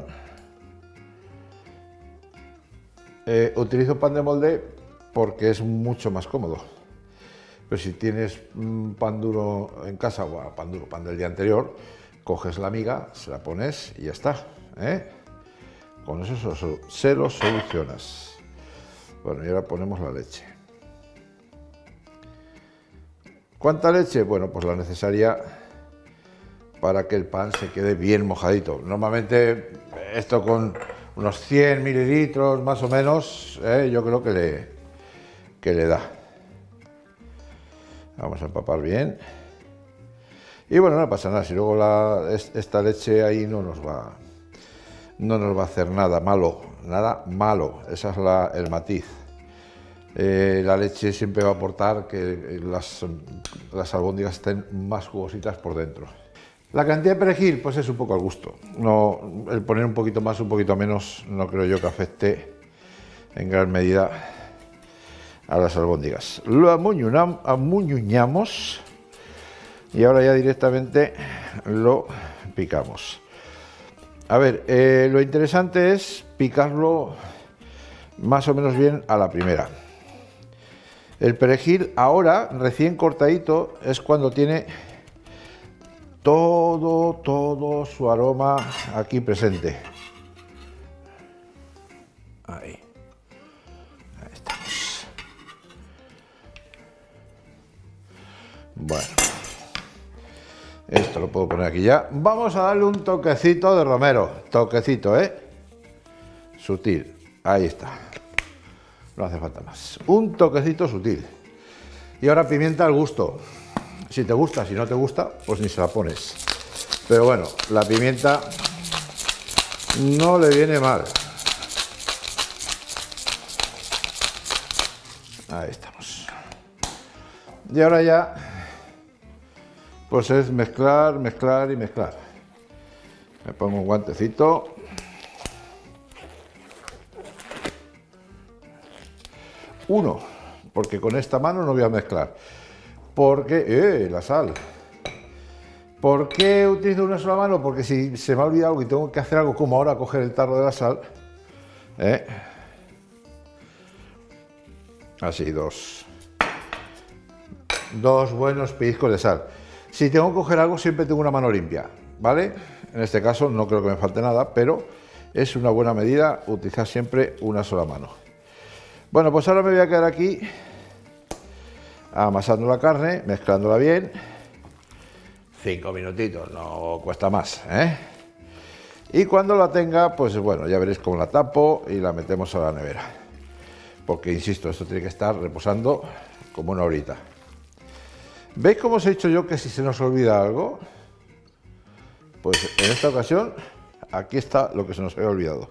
Utilizo pan de molde porque es mucho más cómodo. Pero si tienes pan duro en casa, o pan del día anterior, coges la miga, se la pones y ya está, ¿eh? Con eso se lo solucionas. Bueno, y ahora ponemos la leche. ¿Cuánta leche? Bueno, pues la necesaria para que el pan se quede bien mojadito. Normalmente esto con unos 100 mililitros más o menos, yo creo que le da. Vamos a empapar bien. Y bueno, no pasa nada, si luego esta leche ahí no nos va a hacer nada malo, ese es el matiz. La leche siempre va a aportar que las albóndigas estén más jugositas por dentro. La cantidad de perejil, pues es un poco al gusto. No, el poner un poquito más, un poquito menos, no creo yo que afecte en gran medida a las albóndigas. Lo amuñuñamos y ahora ya directamente lo picamos. A ver, lo interesante es picarlo más o menos bien a la primera. El perejil ahora, recién cortadito, es cuando tiene todo su aroma aquí presente. Ahí estamos. Bueno, esto lo puedo poner aquí ya. Vamos a darle un toquecito de romero, toquecito, sutil, ahí está. No hace falta más. Un toquecito sutil. Y ahora pimienta al gusto. Si te gusta, si no te gusta, pues ni se la pones. Pero bueno, la pimienta no le viene mal. Ahí estamos. Y ahora ya, pues es mezclar, mezclar y mezclar. Me pongo un guantecito. Uno, porque con esta mano no voy a mezclar. Porque, la sal. ¿Por qué utilizo una sola mano? Porque si se me ha olvidado algo y tengo que hacer algo como ahora, coger el tarro de la sal. Así, dos buenos pellizcos de sal. Si tengo que coger algo, siempre tengo una mano limpia, ¿vale? En este caso no creo que me falte nada, pero es una buena medida utilizar siempre una sola mano. Bueno, pues ahora me voy a quedar aquí amasando la carne, mezclándola bien. 5 minutitos, no cuesta más, ¿eh? Y cuando la tenga, pues bueno, ya veréis cómo la tapo y la metemos a la nevera. Porque, insisto, esto tiene que estar reposando como una horita. ¿Veis cómo os he dicho yo que si se nos olvida algo? Pues en esta ocasión, aquí está lo que se nos había olvidado.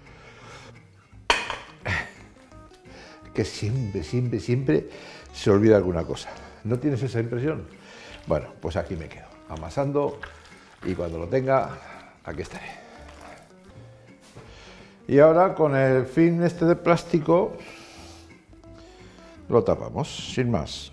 Que siempre se olvida alguna cosa. ¿No tienes esa impresión? Bueno, pues aquí me quedo, amasando, y cuando lo tenga, aquí estaré. Y ahora con el film este de plástico, lo tapamos, sin más.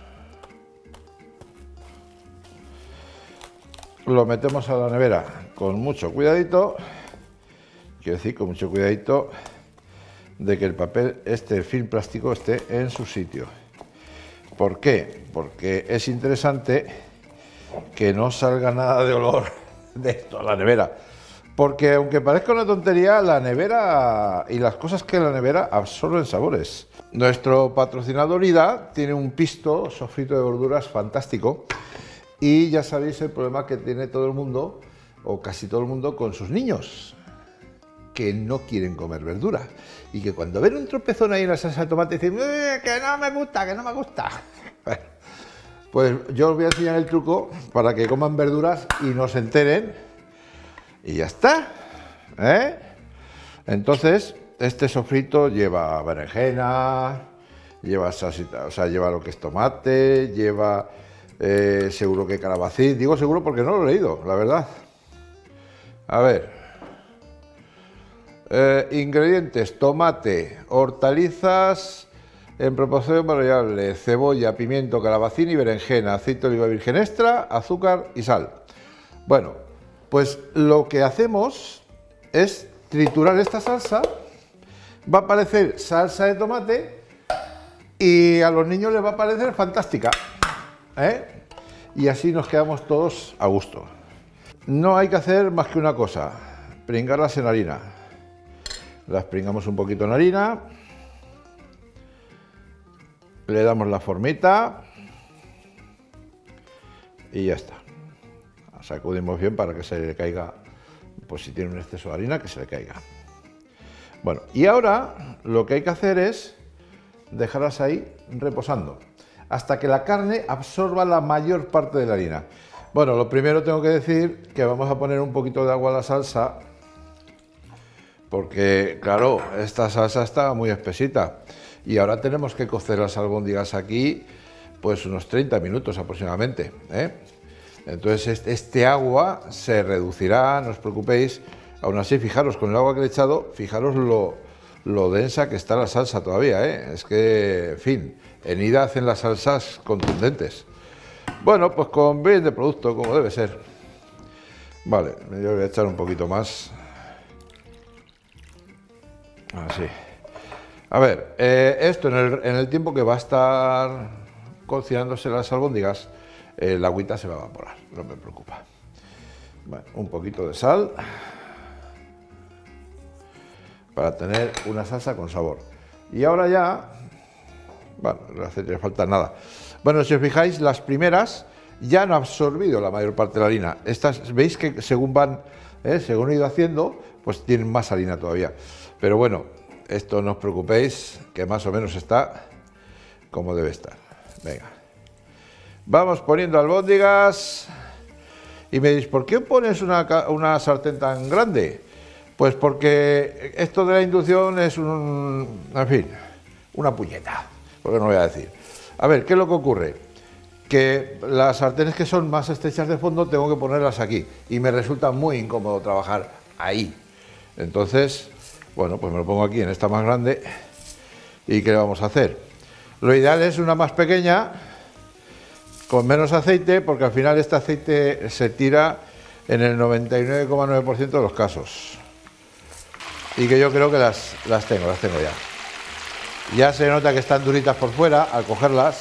Lo metemos a la nevera con mucho cuidadito, quiero decir, con mucho cuidadito de que el papel, el film plástico, esté en su sitio. ¿Por qué? Porque es interesante que no salga nada de olor de esto a la nevera. Porque aunque parezca una tontería, la nevera y las cosas que en la nevera absorben sabores. Nuestro patrocinador IDA tiene un pisto sofrito de verduras fantástico. Y ya sabéis el problema que tiene todo el mundo, o casi todo el mundo, con sus niños, que no quieren comer verdura. Y que cuando ven un tropezón ahí en la salsa de tomate dicen, que no me gusta, que no me gusta. Bueno, pues yo os voy a enseñar el truco para que coman verduras y no se enteren. Y ya está, ¿eh? Entonces, este sofrito lleva berenjena, lleva salsita, o sea, lleva lo que es tomate, lleva seguro que calabacín. Digo seguro porque no lo he leído, la verdad. A ver. Ingredientes: tomate, hortalizas en proporción variable, cebolla, pimiento, calabacín y berenjena, aceite de oliva virgen extra, azúcar y sal. Bueno, pues lo que hacemos es triturar esta salsa. Va a parecer salsa de tomate y a los niños les va a parecer fantástica, ¿eh? Y así nos quedamos todos a gusto. No hay que hacer más que una cosa: pringarlas en harina. Las pringamos un poquito en harina, le damos la formita y ya está. Sacudimos bien para que se le caiga, pues si tiene un exceso de harina, que se le caiga. Bueno, y ahora lo que hay que hacer es dejarlas ahí reposando hasta que la carne absorba la mayor parte de la harina. Bueno, lo primero tengo que decir que vamos a poner un poquito de agua a la salsa, porque claro, esta salsa está muy espesita y ahora tenemos que cocer las albóndigas aquí pues unos 30 minutos aproximadamente, ¿eh? Entonces este agua se reducirá, no os preocupéis. Aún así, fijaros, con el agua que le he echado, fijaros lo densa que está la salsa todavía, ¿eh? Es que, en fin, en IDA hacen las salsas contundentes. Bueno, pues con bien de producto, como debe ser. Vale, yo voy a echar un poquito más. Así. A ver, esto en el tiempo que va a estar cocinándose las albóndigas, la agüita se va a evaporar, no me preocupa. Bueno, un poquito de sal para tener una salsa con sabor. Y ahora ya, bueno, no le falta nada. Bueno, si os fijáis, las primeras ya han absorbido la mayor parte de la harina. Estas, veis que según van, según he ido haciendo, pues tienen más harina todavía. Pero bueno, esto no os preocupéis, que más o menos está como debe estar. Venga. Vamos poniendo albóndigas. Y me dices, ¿por qué pones una sartén tan grande? Pues porque esto de la inducción es en fin, una puñeta, porque no lo voy a decir. A ver, ¿qué es lo que ocurre? Que las sartenes que son más estrechas de fondo tengo que ponerlas aquí y me resulta muy incómodo trabajar ahí. Entonces, bueno, pues me lo pongo aquí en esta más grande. ¿Y qué le vamos a hacer? Lo ideal es una más pequeña, con menos aceite, porque al final este aceite se tira en el 99,9% de los casos. Y que yo creo que las tengo ya. Ya se nota que están duritas por fuera al cogerlas.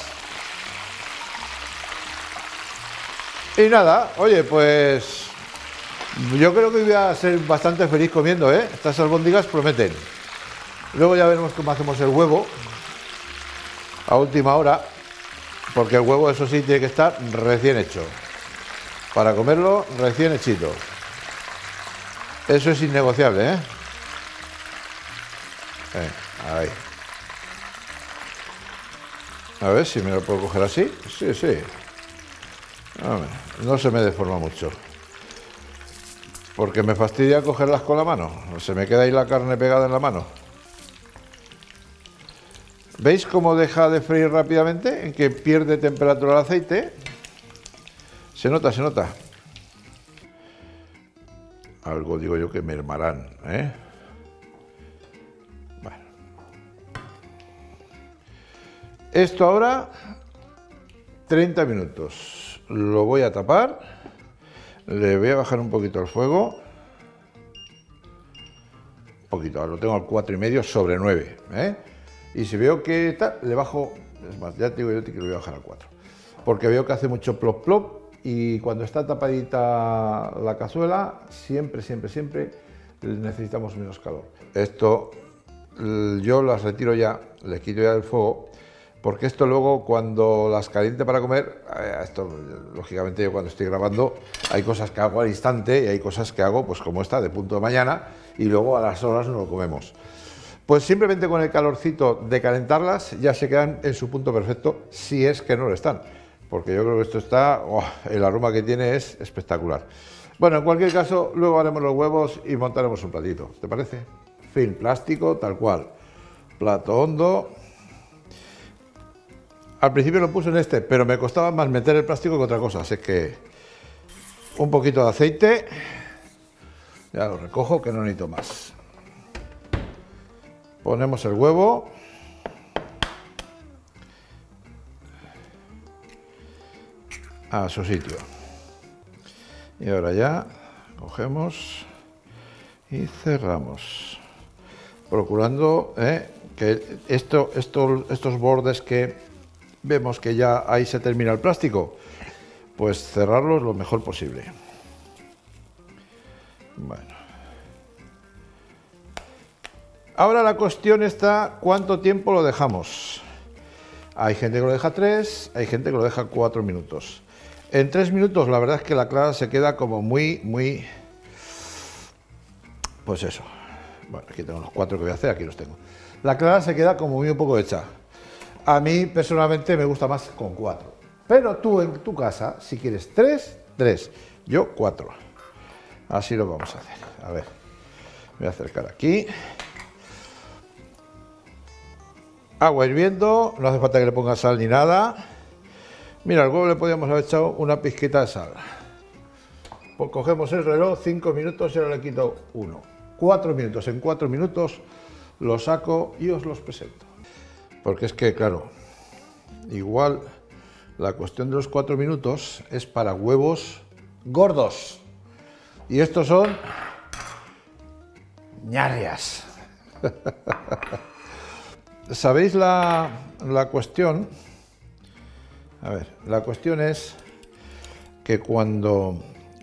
Y nada, oye, pues yo creo que voy a ser bastante feliz comiendo, ¿eh? Estas albóndigas prometen. Luego ya veremos cómo hacemos el huevo a última hora. Porque el huevo, eso sí, tiene que estar recién hecho. Para comerlo recién hechito. Eso es innegociable, ¿eh? Ahí. A ver si me lo puedo coger así. Sí, sí. No se me deforma mucho. Porque me fastidia cogerlas con la mano. Se me queda ahí la carne pegada en la mano. ¿Veis cómo deja de freír rápidamente? En que pierde temperatura el aceite. Se nota, se nota. Algo digo yo que mermarán, ¿eh? Bueno. Esto ahora, 30 minutos. Lo voy a tapar. Le voy a bajar un poquito el fuego. Un poquito, ahora lo tengo al 4,5 sobre 9, ¿eh? Y si veo que tal, le bajo, es más, ya te digo yo que lo voy a bajar a 4. Porque veo que hace mucho plop plop y cuando está tapadita la cazuela, siempre necesitamos menos calor. Esto yo las retiro ya, les quito ya del fuego, porque esto luego cuando las caliente para comer, esto lógicamente yo cuando estoy grabando hay cosas que hago al instante y hay cosas que hago pues como esta de punto de mañana y luego a las horas no lo comemos. Pues simplemente con el calorcito de calentarlas ya se quedan en su punto perfecto, si es que no lo están. Porque yo creo que esto está, el aroma que tiene es espectacular. Bueno, en cualquier caso, luego haremos los huevos y montaremos un platito, ¿te parece? Film plástico, tal cual. Plato hondo. Al principio lo puse en este, pero me costaba más meter el plástico que otra cosa, así que un poquito de aceite. Ya lo recojo, que no necesito más. Ponemos el huevo. A su sitio. Y ahora ya cogemos y cerramos. Procurando que estos bordes que vemos que ya ahí se termina el plástico, pues cerrarlos lo mejor posible. Bueno. Ahora la cuestión está cuánto tiempo lo dejamos. Hay gente que lo deja 3, hay gente que lo deja 4 minutos. En 3 minutos la verdad es que la clara se queda como muy... Pues eso. Bueno, aquí tengo los 4 que voy a hacer, aquí los tengo. La clara se queda como muy un poco hecha. A mí personalmente me gusta más con 4. Pero tú en tu casa, si quieres 3, 3. Yo 4. Así lo vamos a hacer. A ver, voy a acercar aquí. Agua hirviendo, no hace falta que le ponga sal ni nada. Mira, al huevo le podríamos haber echado una pizquita de sal. Pues cogemos el reloj, 5 minutos y ahora le quito 1. 4 minutos, en 4 minutos lo saco y os los presento. Porque es que, claro, igual la cuestión de los 4 minutos es para huevos gordos. Y estos son ñarrias. ¿Sabéis la cuestión? A ver, la cuestión es que cuando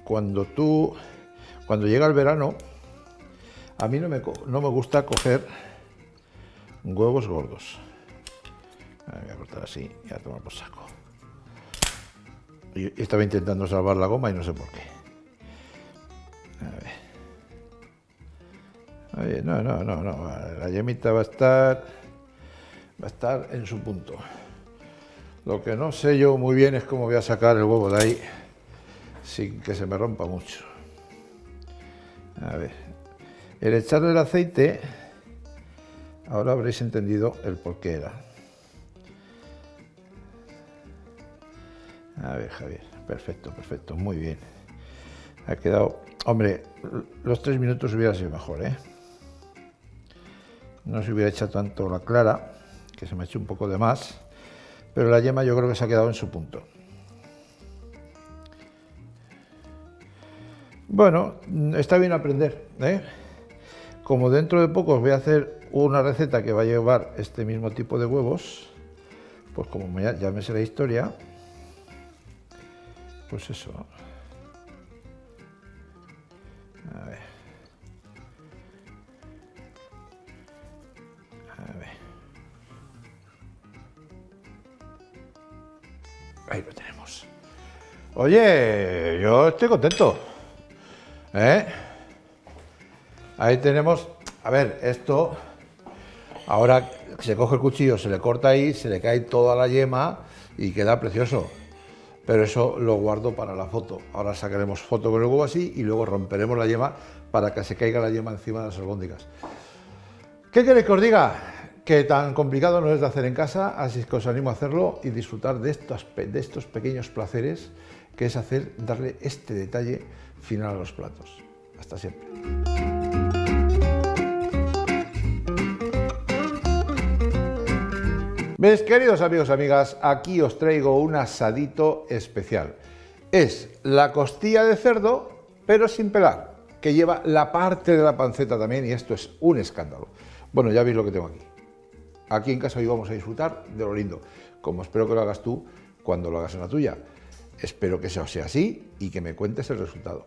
llega el verano, a mí no me gusta coger huevos gordos. Voy a cortar así y a tomar por saco. Y estaba intentando salvar la goma y no sé por qué. A ver. Oye, no. La yemita va a estar en su punto. Lo que no sé yo muy bien es cómo voy a sacar el huevo de ahí sin que se me rompa mucho. A ver, el echarle el aceite, ahora habréis entendido el por qué era. A ver, Javier, perfecto, perfecto, muy bien. Ha quedado, hombre, los 3 minutos hubiera sido mejor, ¿eh? No se hubiera echado tanto la clara, que se me ha hecho un poco de más, pero la yema yo creo que se ha quedado en su punto. Bueno, está bien aprender, ¿eh? Como dentro de poco os voy a hacer una receta que va a llevar este mismo tipo de huevos, pues como ya me sé la historia, pues eso. A ver. A ver. Ahí lo tenemos. Oye, yo estoy contento. ¿Eh? Ahí tenemos, a ver, esto, ahora se coge el cuchillo, se le corta ahí, se le cae toda la yema y queda precioso. Pero eso lo guardo para la foto. Ahora sacaremos foto con el huevo así y luego romperemos la yema para que se caiga la yema encima de las albóndigas. ¿Qué queréis que os diga? Que tan complicado no es de hacer en casa, así que os animo a hacerlo y disfrutar de estos pequeños placeres, que es darle este detalle final a los platos. Hasta siempre. ¿Ves, queridos amigos y amigas? Aquí os traigo un asadito especial. Es la costilla de cerdo, pero sin pelar, que lleva la parte de la panceta también, y esto es un escándalo. Bueno, ya veis lo que tengo aquí. Aquí en casa hoy vamos a disfrutar de lo lindo, como espero que lo hagas tú cuando lo hagas en la tuya. Espero que eso sea así y que me cuentes el resultado.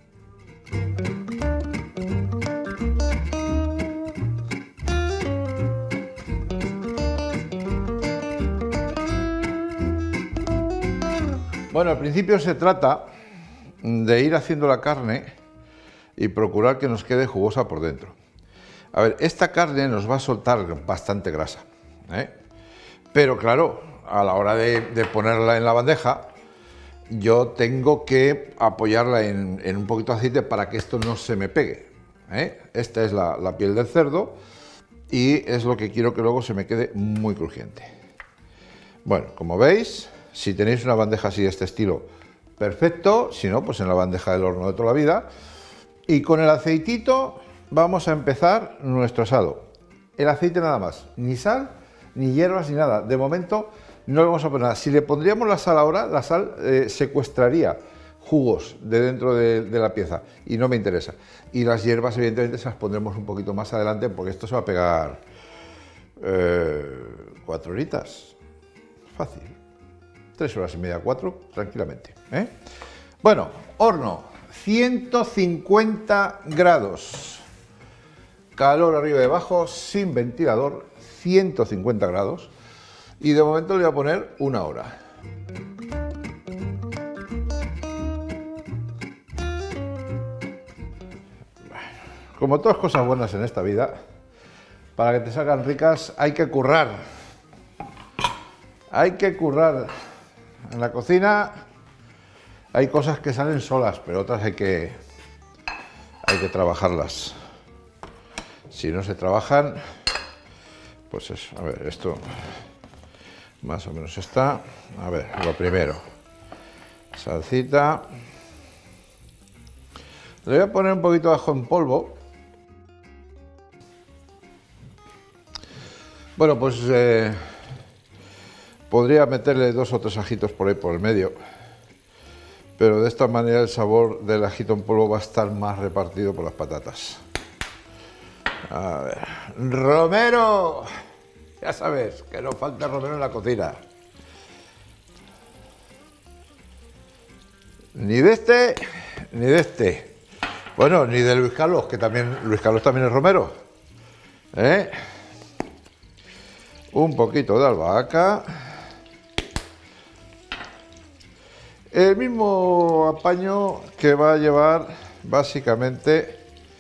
Bueno, al principio se trata de ir haciendo la carne y procurar que nos quede jugosa por dentro. A ver, esta carne nos va a soltar bastante grasa, ¿eh? Pero claro, a la hora de ponerla en la bandeja, yo tengo que apoyarla en un poquito de aceite para que esto no se me pegue, ¿eh? Esta es la piel del cerdo y es lo que quiero que luego se me quede muy crujiente. Bueno, como veis, si tenéis una bandeja así de este estilo, perfecto. Si no, pues en la bandeja del horno de toda la vida. Y con el aceitito vamos a empezar nuestro asado. El aceite nada más, ni sal, ni hierbas, ni nada. De momento no le vamos a poner nada. Si le pondríamos la sal ahora, la sal secuestraría jugos de dentro de la pieza y no me interesa. Y las hierbas evidentemente se las pondremos un poquito más adelante porque esto se va a pegar 4 horitas. Fácil. 3 horas y media, 4, tranquilamente, ¿eh? Bueno, horno, 150 grados. Calor arriba y abajo, sin ventilador, 150 grados. Y de momento le voy a poner 1 hora. Como todas cosas buenas en esta vida, para que te salgan ricas hay que currar. Hay que currar. En la cocina hay cosas que salen solas, pero otras hay que trabajarlas. Si no se trabajan, pues eso. A ver, esto más o menos está. A ver, lo primero, salsita. Le voy a poner un poquito de ajo en polvo. Bueno, pues podría meterle 2 o 3 ajitos por ahí por el medio, pero de esta manera el sabor del ajito en polvo va a estar más repartido por las patatas. A ver, romero, ya sabes que no falta romero en la cocina. Ni de este, ni de este. Bueno, ni de Luis Carlos, que también Luis Carlos también es romero, ¿eh? Un poquito de albahaca. El mismo apaño que va a llevar básicamente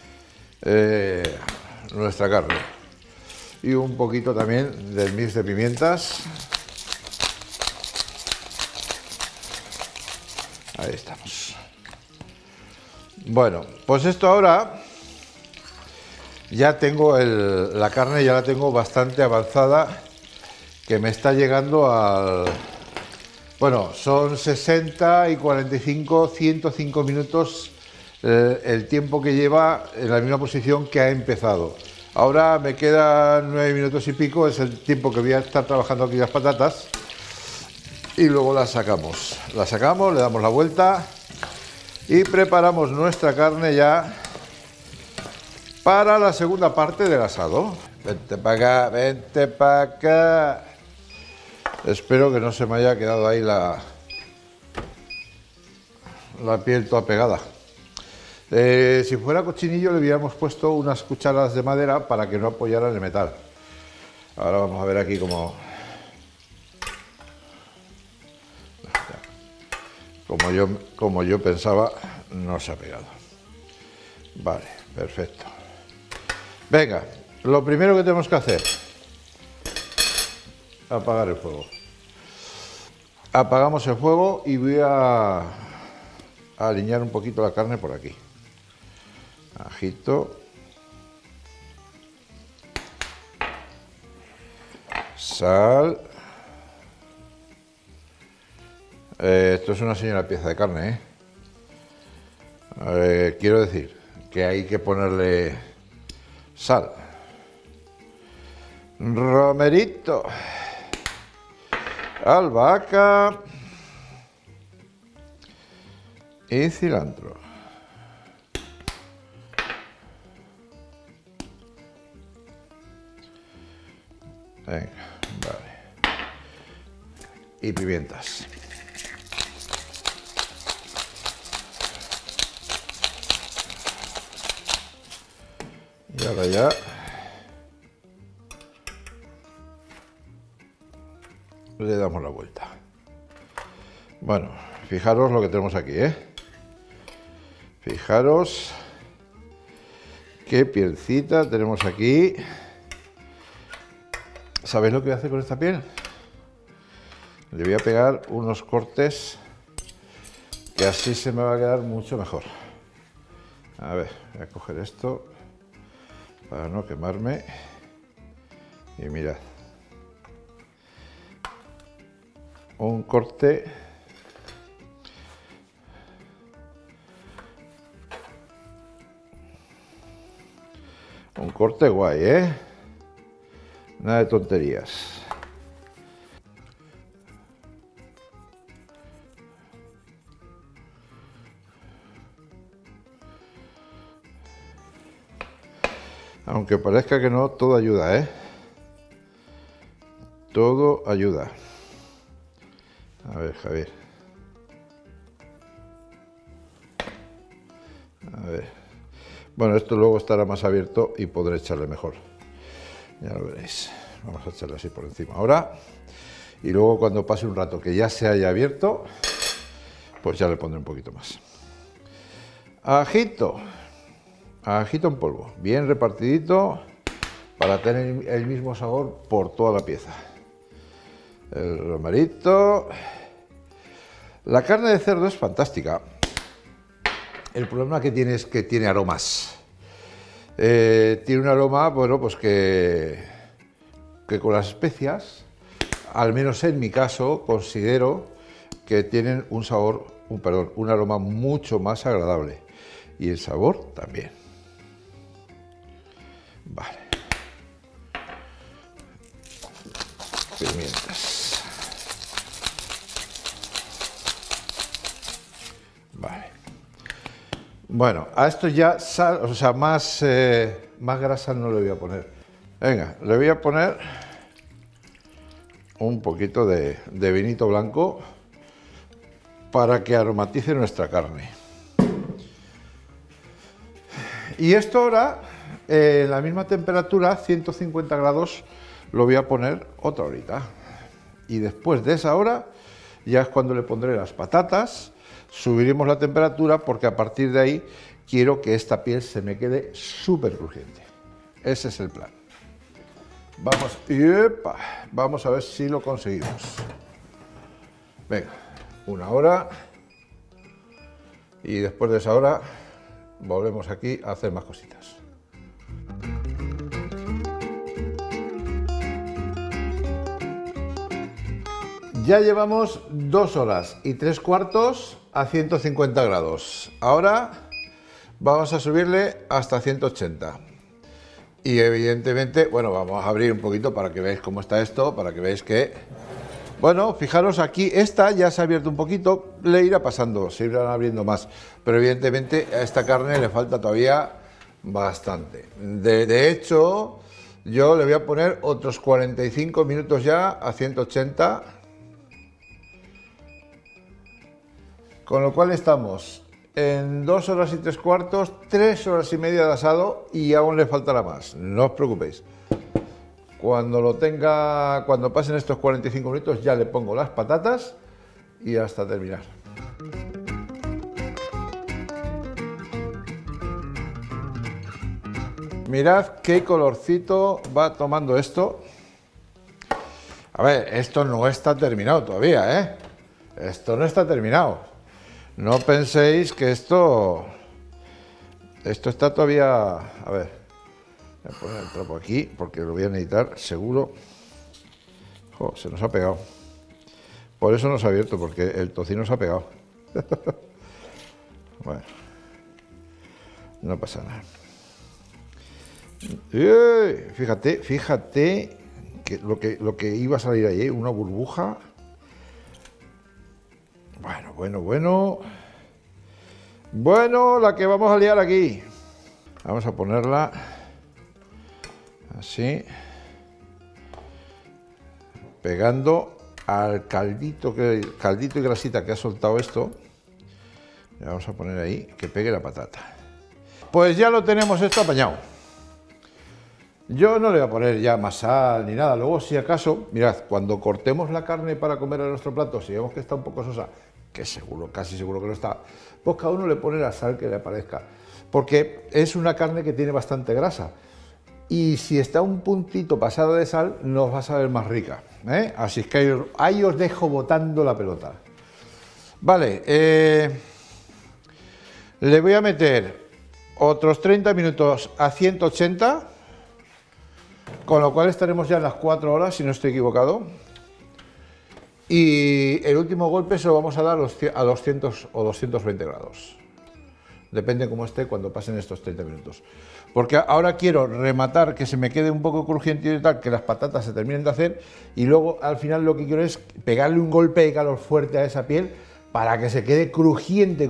nuestra carne. Y un poquito también del mix de pimientas. Ahí estamos. Bueno, pues esto ahora ya tengo la carne, ya la tengo bastante avanzada, que me está llegando al... Bueno, son 60 y 45, 105 minutos el tiempo que lleva en la misma posición que ha empezado. Ahora me quedan 9 minutos y pico, es el tiempo que voy a estar trabajando aquí las patatas y luego las sacamos. Las sacamos, le damos la vuelta y preparamos nuestra carne ya para la segunda parte del asado. Vente para acá, vente para acá. Espero que no se me haya quedado ahí la piel toda pegada. Si fuera cochinillo le hubiéramos puesto unas cucharas de madera para que no apoyara el metal. Ahora vamos a ver aquí cómo... Como yo pensaba, no se ha pegado. Vale, perfecto. Venga, lo primero que tenemos que hacer, apagar el fuego. Apagamos el fuego y voy a alinear un poquito la carne por aquí. Ajito. Sal. Esto es una señora pieza de carne, ¿eh? Quiero decir que hay que ponerle sal. Romerito. Albahaca. Y cilantro. Venga, vale. Y pimientas. Y ahora ya le damos la vuelta. Bueno, fijaros lo que tenemos aquí, ¿eh? Fijaros qué pielcita tenemos aquí. ¿Sabéis lo que voy a hacer con esta piel? Le voy a pegar unos cortes que así se me va a quedar mucho mejor. A ver, voy a coger esto para no quemarme. Y mirad. Un corte. Un corte guay, ¿eh? Nada de tonterías. Aunque parezca que no, todo ayuda, ¿eh? Todo ayuda. A ver, Javier. A ver. Bueno, esto luego estará más abierto y podré echarle mejor. Ya lo veréis. Vamos a echarle así por encima ahora. Y luego cuando pase un rato que ya se haya abierto, pues ya le pondré un poquito más. Ajito. Ajito en polvo. Bien repartidito para tener el mismo sabor por toda la pieza. El romerito. La carne de cerdo es fantástica. El problema que tiene es que tiene aromas. Tiene un aroma, bueno, pues que con las especias, al menos en mi caso, considero que tienen un sabor, un aroma mucho más agradable. Y el sabor también. Vale. Pimientas. Vale. Bueno, a esto ya sal, o sea, más grasa no le voy a poner. Venga, le voy a poner un poquito de vinito blanco para que aromatice nuestra carne. Y esto ahora, en la misma temperatura, 150 grados, lo voy a poner otra horita. Y después de esa hora, ya es cuando le pondré las patatas. Subiremos la temperatura porque a partir de ahí quiero que esta piel se me quede súper crujiente. Ese es el plan. Vamos a ver si lo conseguimos. Venga, una hora. Y después de esa hora volvemos aquí a hacer más cositas. Ya llevamos 2 horas y 3/4 a 150 grados. Ahora vamos a subirle hasta 180. Y evidentemente, bueno, vamos a abrir un poquito para que veáis cómo está esto, para que veáis que... Bueno, fijaros aquí, esta ya se ha abierto un poquito, le irá pasando, se irán abriendo más. Pero evidentemente a esta carne le falta todavía bastante. De hecho, yo le voy a poner otros 45 minutos ya a 180. Con lo cual estamos en 2 horas y 3/4, 3 horas y media de asado y aún le faltará más. No os preocupéis. Cuando lo tenga, cuando pasen estos 45 minutos ya le pongo las patatas y hasta terminar. Mirad qué colorcito va tomando esto. A ver, esto no está terminado todavía, ¿eh? Esto no está terminado. No penséis que esto está todavía... A ver, voy a poner el trapo aquí porque lo voy a necesitar seguro. Jo, se nos ha pegado. Por eso no se ha abierto, porque el tocino se ha pegado. Bueno, no pasa nada. Fíjate que lo que iba a salir ahí, una burbuja. Bueno, la que vamos a liar aquí. Vamos a ponerla así, pegando al caldito y grasita que ha soltado esto. Le vamos a poner ahí, que pegue la patata. Pues ya lo tenemos esto apañado. Yo no le voy a poner ya más sal ni nada. Luego, si acaso, mirad, cuando cortemos la carne para comer en nuestro plato, si vemos que está un poco sosa, que seguro, casi seguro que lo está, pues cada uno le pone la sal que le parezca. Porque es una carne que tiene bastante grasa. Y si está un puntito pasada de sal, nos va a saber más rica, ¿eh? Así es que ahí os dejo botando la pelota. Vale, le voy a meter otros 30 minutos a 180, con lo cual estaremos ya en las 4 horas, si no estoy equivocado. Y el último golpe se lo vamos a dar a 200 o 220 grados. Depende cómo esté cuando pasen estos 30 minutos. Porque ahora quiero rematar, que se me quede un poco crujiente y tal, que las patatas se terminen de hacer, y luego al final lo que quiero es pegarle un golpe de calor fuerte a esa piel para que se quede crujiente.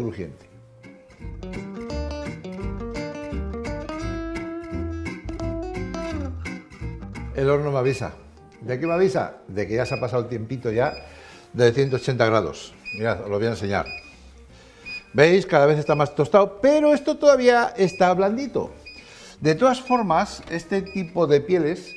El horno me avisa. ¿De qué me avisa? De que ya se ha pasado el tiempito ya de 180 grados. Mirad, os lo voy a enseñar. ¿Veis? Cada vez está más tostado, pero esto todavía está blandito. De todas formas, este tipo de pieles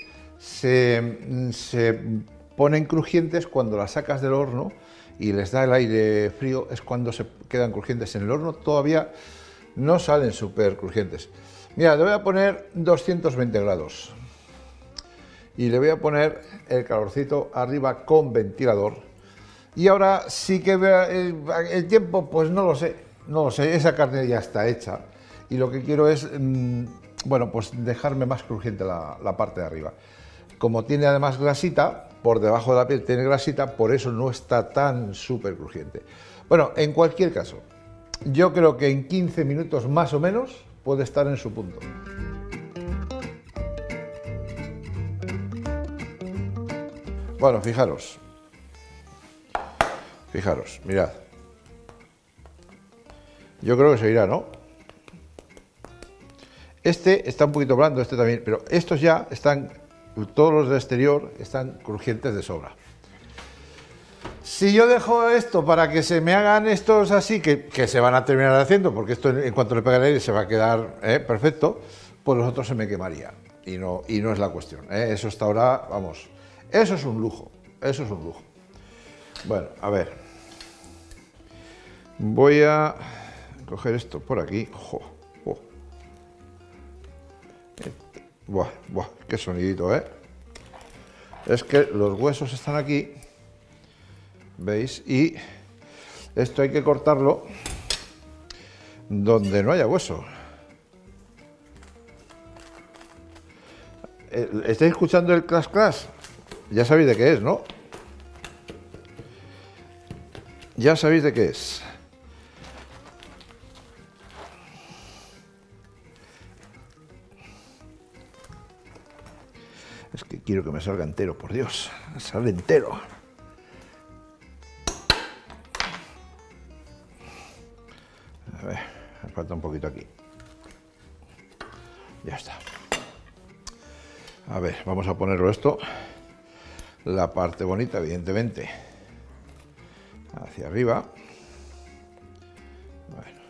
se ponen crujientes cuando las sacas del horno y les da el aire frío, es cuando se quedan crujientes. En el horno todavía no salen súper crujientes. Mira, le voy a poner 220 grados. Y le voy a poner el calorcito arriba con ventilador. Y ahora sí que el tiempo, pues no lo sé, esa carne ya está hecha. Y lo que quiero es, bueno, pues dejarme más crujiente la parte de arriba. Como tiene además grasita, por debajo de la piel tiene grasita, por eso no está tan súper crujiente. Bueno, en cualquier caso, yo creo que en 15 minutos más o menos puede estar en su punto. Bueno, fijaros, mirad. Yo creo que se irá, ¿no? Este está un poquito blando, este también, pero estos ya están, todos los de exterior están crujientes de sobra. Si yo dejo esto para que se me hagan estos así, que se van a terminar haciendo, porque esto en cuanto le pegue el aire se va a quedar perfecto, pues los otros se me quemarían. Y no es la cuestión, ¿eh? Eso hasta ahora, vamos... Eso es un lujo, eso es un lujo. Bueno, a ver. Voy a coger esto por aquí. Buah, qué sonidito, ¿eh? Es que los huesos están aquí, ¿veis? Y esto hay que cortarlo donde no haya hueso. ¿Estáis escuchando el crash crash? Ya sabéis de qué es, ¿no? Ya sabéis de qué es. Es que quiero que me salga entero, por Dios. Sale entero. A ver, me falta un poquito aquí. Ya está. A ver, vamos a ponerlo esto. La parte bonita, evidentemente, hacia arriba. Bueno.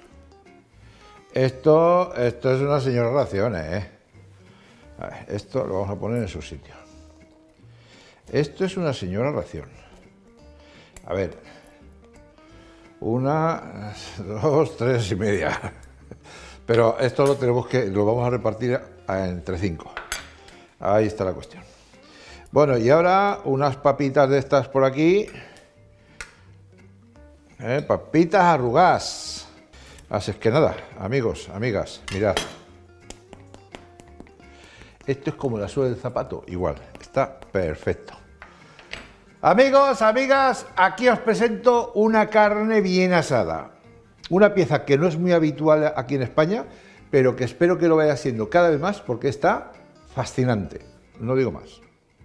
Esto es una señora raciones, ¿eh? A ver, esto lo vamos a poner en su sitio. Esto es una señora ración. A ver. 1, 2, 3 y media. Pero esto lo vamos a repartir entre 5. Ahí está la cuestión. Bueno, y ahora unas papitas de estas por aquí. Papitas arrugadas. Así es que nada, amigos, amigas, mirad. Esto es como la suela del zapato, igual, está perfecto. Amigos, amigas, aquí os presento una carne bien asada. Una pieza que no es muy habitual aquí en España, pero que espero que lo vaya siendo cada vez más porque está fascinante. No digo más.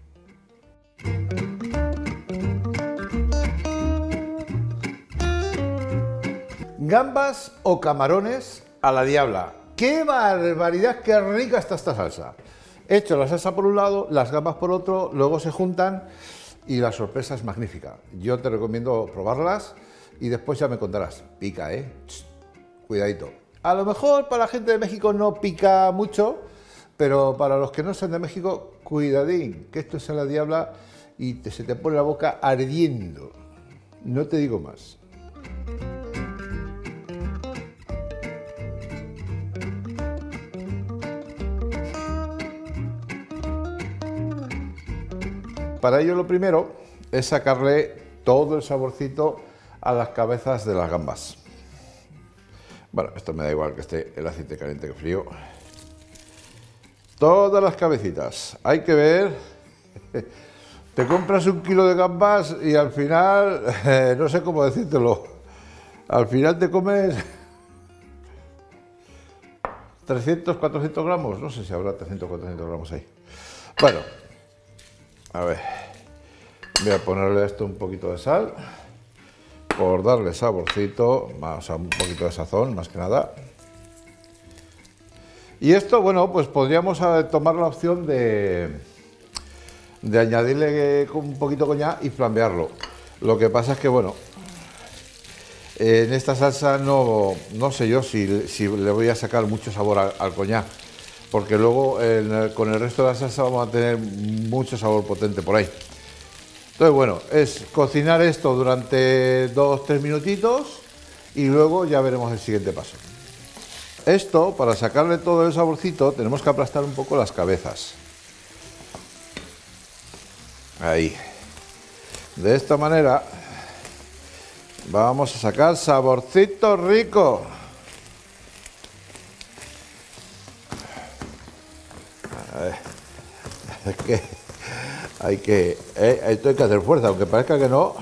Gambas o camarones a la diabla. ¡Qué barbaridad! ¡Qué rica está esta salsa! He hecho la salsa por un lado, las gambas por otro, luego se juntan y la sorpresa es magnífica. Yo te recomiendo probarlas y después ya me contarás. Pica, ¿eh? Cuidadito. A lo mejor para la gente de México no pica mucho, pero para los que no son de México, cuidadín, que esto es a la diabla y se te pone la boca ardiendo. No te digo más. Para ello lo primero es sacarle todo el saborcito a las cabezas de las gambas. Bueno, esto me da igual que esté el aceite caliente que frío. Todas las cabecitas. Hay que ver. Te compras 1 kilo de gambas y al final, no sé cómo decírtelo, al final te comes 300, 400 gramos. No sé si habrá 300, 400 gramos ahí. Bueno. A ver, voy a ponerle a esto un poquito de sal, por darle saborcito, o sea, un poquito de sazón, más que nada. Y esto, bueno, pues podríamos tomar la opción de añadirle un poquito de coñac y flambearlo. Lo que pasa es que, bueno, en esta salsa no sé yo si le voy a sacar mucho sabor al coñac. Porque luego con el resto de la salsa vamos a tener mucho sabor potente por ahí. Entonces, bueno, es cocinar esto durante 2-3 minutitos y luego ya veremos el siguiente paso. Esto, para sacarle todo el saborcito, tenemos que aplastar un poco las cabezas. Ahí. De esta manera vamos a sacar saborcito rico. Es que esto hay que hacer fuerza, aunque parezca que no.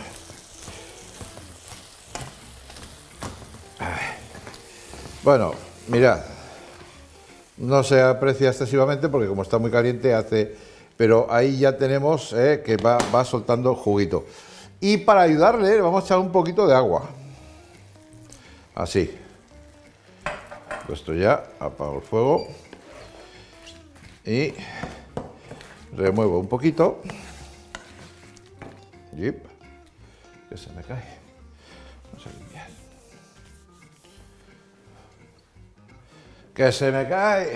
Bueno, mirad, no se aprecia excesivamente porque como está muy caliente hace, pero ahí ya tenemos que va soltando juguito. Y para ayudarle vamos a echar un poquito de agua. Así. Esto ya, apago el fuego. Y remuevo un poquito. Yep. Que se me cae. Vamos a limpiar. Que se me cae.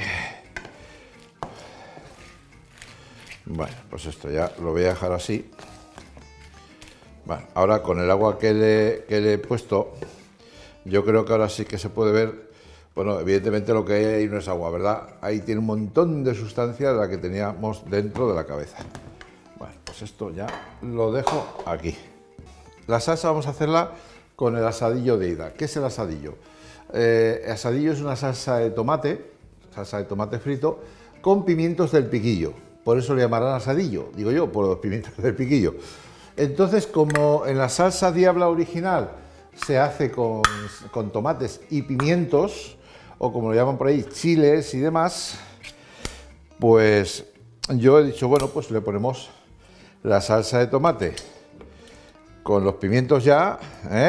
Bueno, pues esto ya lo voy a dejar así. Bueno, ahora con el agua que le he puesto, yo creo que ahora sí que se puede ver. Bueno, evidentemente lo que hay ahí no es agua, ¿verdad? Ahí tiene un montón de sustancia de la que teníamos dentro de la cabeza. Bueno, pues esto ya lo dejo aquí. La salsa vamos a hacerla con el asadillo de ida. ¿Qué es el asadillo? asadillo es una salsa de tomate frito con pimientos del piquillo. Por eso le llamarán asadillo, digo yo, por los pimientos del piquillo. Entonces, como en la salsa diabla original se hace con tomates y pimientos, o como lo llaman por ahí, chiles y demás, pues yo he dicho, bueno, pues le ponemos la salsa de tomate con los pimientos ya,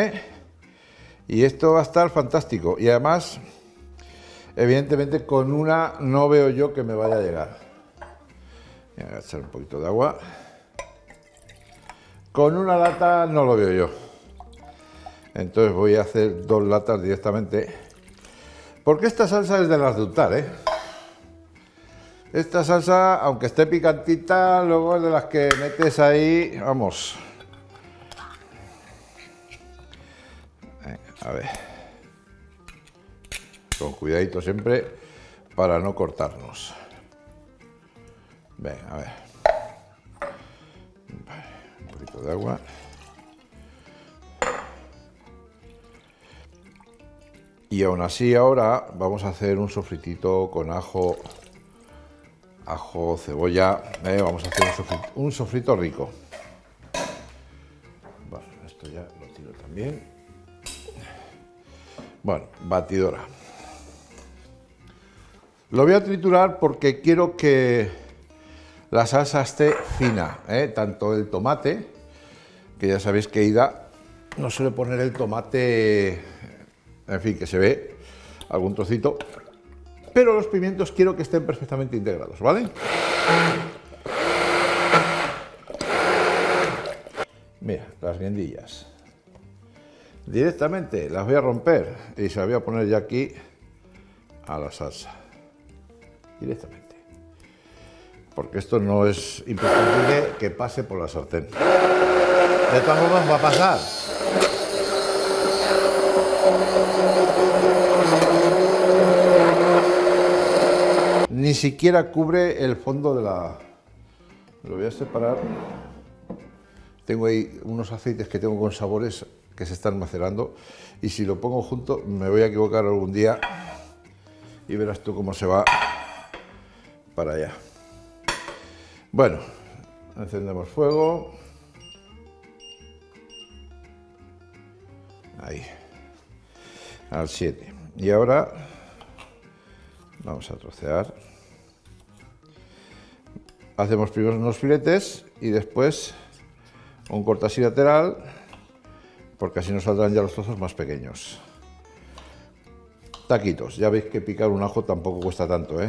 y esto va a estar fantástico. Y además, evidentemente, con una no veo yo que me vaya a llegar. Voy a echar un poquito de agua. Con una lata no lo veo yo. Entonces voy a hacer 2 latas directamente. Porque esta salsa es de las de untar, Esta salsa, aunque esté picantita, luego es de las que metes ahí, vamos. A ver. Con cuidadito siempre para no cortarnos. Ven, a ver. Un poquito de agua. Y aún así ahora vamos a hacer un sofritito con ajo, cebolla. Vamos a hacer un sofrito rico. Bueno, esto ya lo tiro también. Bueno, batidora. Lo voy a triturar porque quiero que la salsa esté fina, tanto el tomate, que ya sabéis que Ida no suele poner el tomate, en fin, que se ve algún trocito, pero los pimientos quiero que estén perfectamente integrados, ¿vale? Mira, las guindillas. Directamente las voy a romper y se las voy a poner ya aquí a la salsa. Directamente. Porque esto no es imprescindible que pase por la sartén. De todas formas va a pasar. Ni siquiera cubre el fondo de la... Lo voy a separar. Tengo ahí unos aceites que tengo con sabores que se están macerando y si lo pongo junto me voy a equivocar algún día y verás tú cómo se va para allá. Bueno, encendemos fuego. Ahí. Al 7. Y ahora vamos a trocear. Hacemos primero unos filetes y después un corte así lateral, porque así nos saldrán ya los trozos más pequeños. Taquitos, ya veis que picar un ajo tampoco cuesta tanto,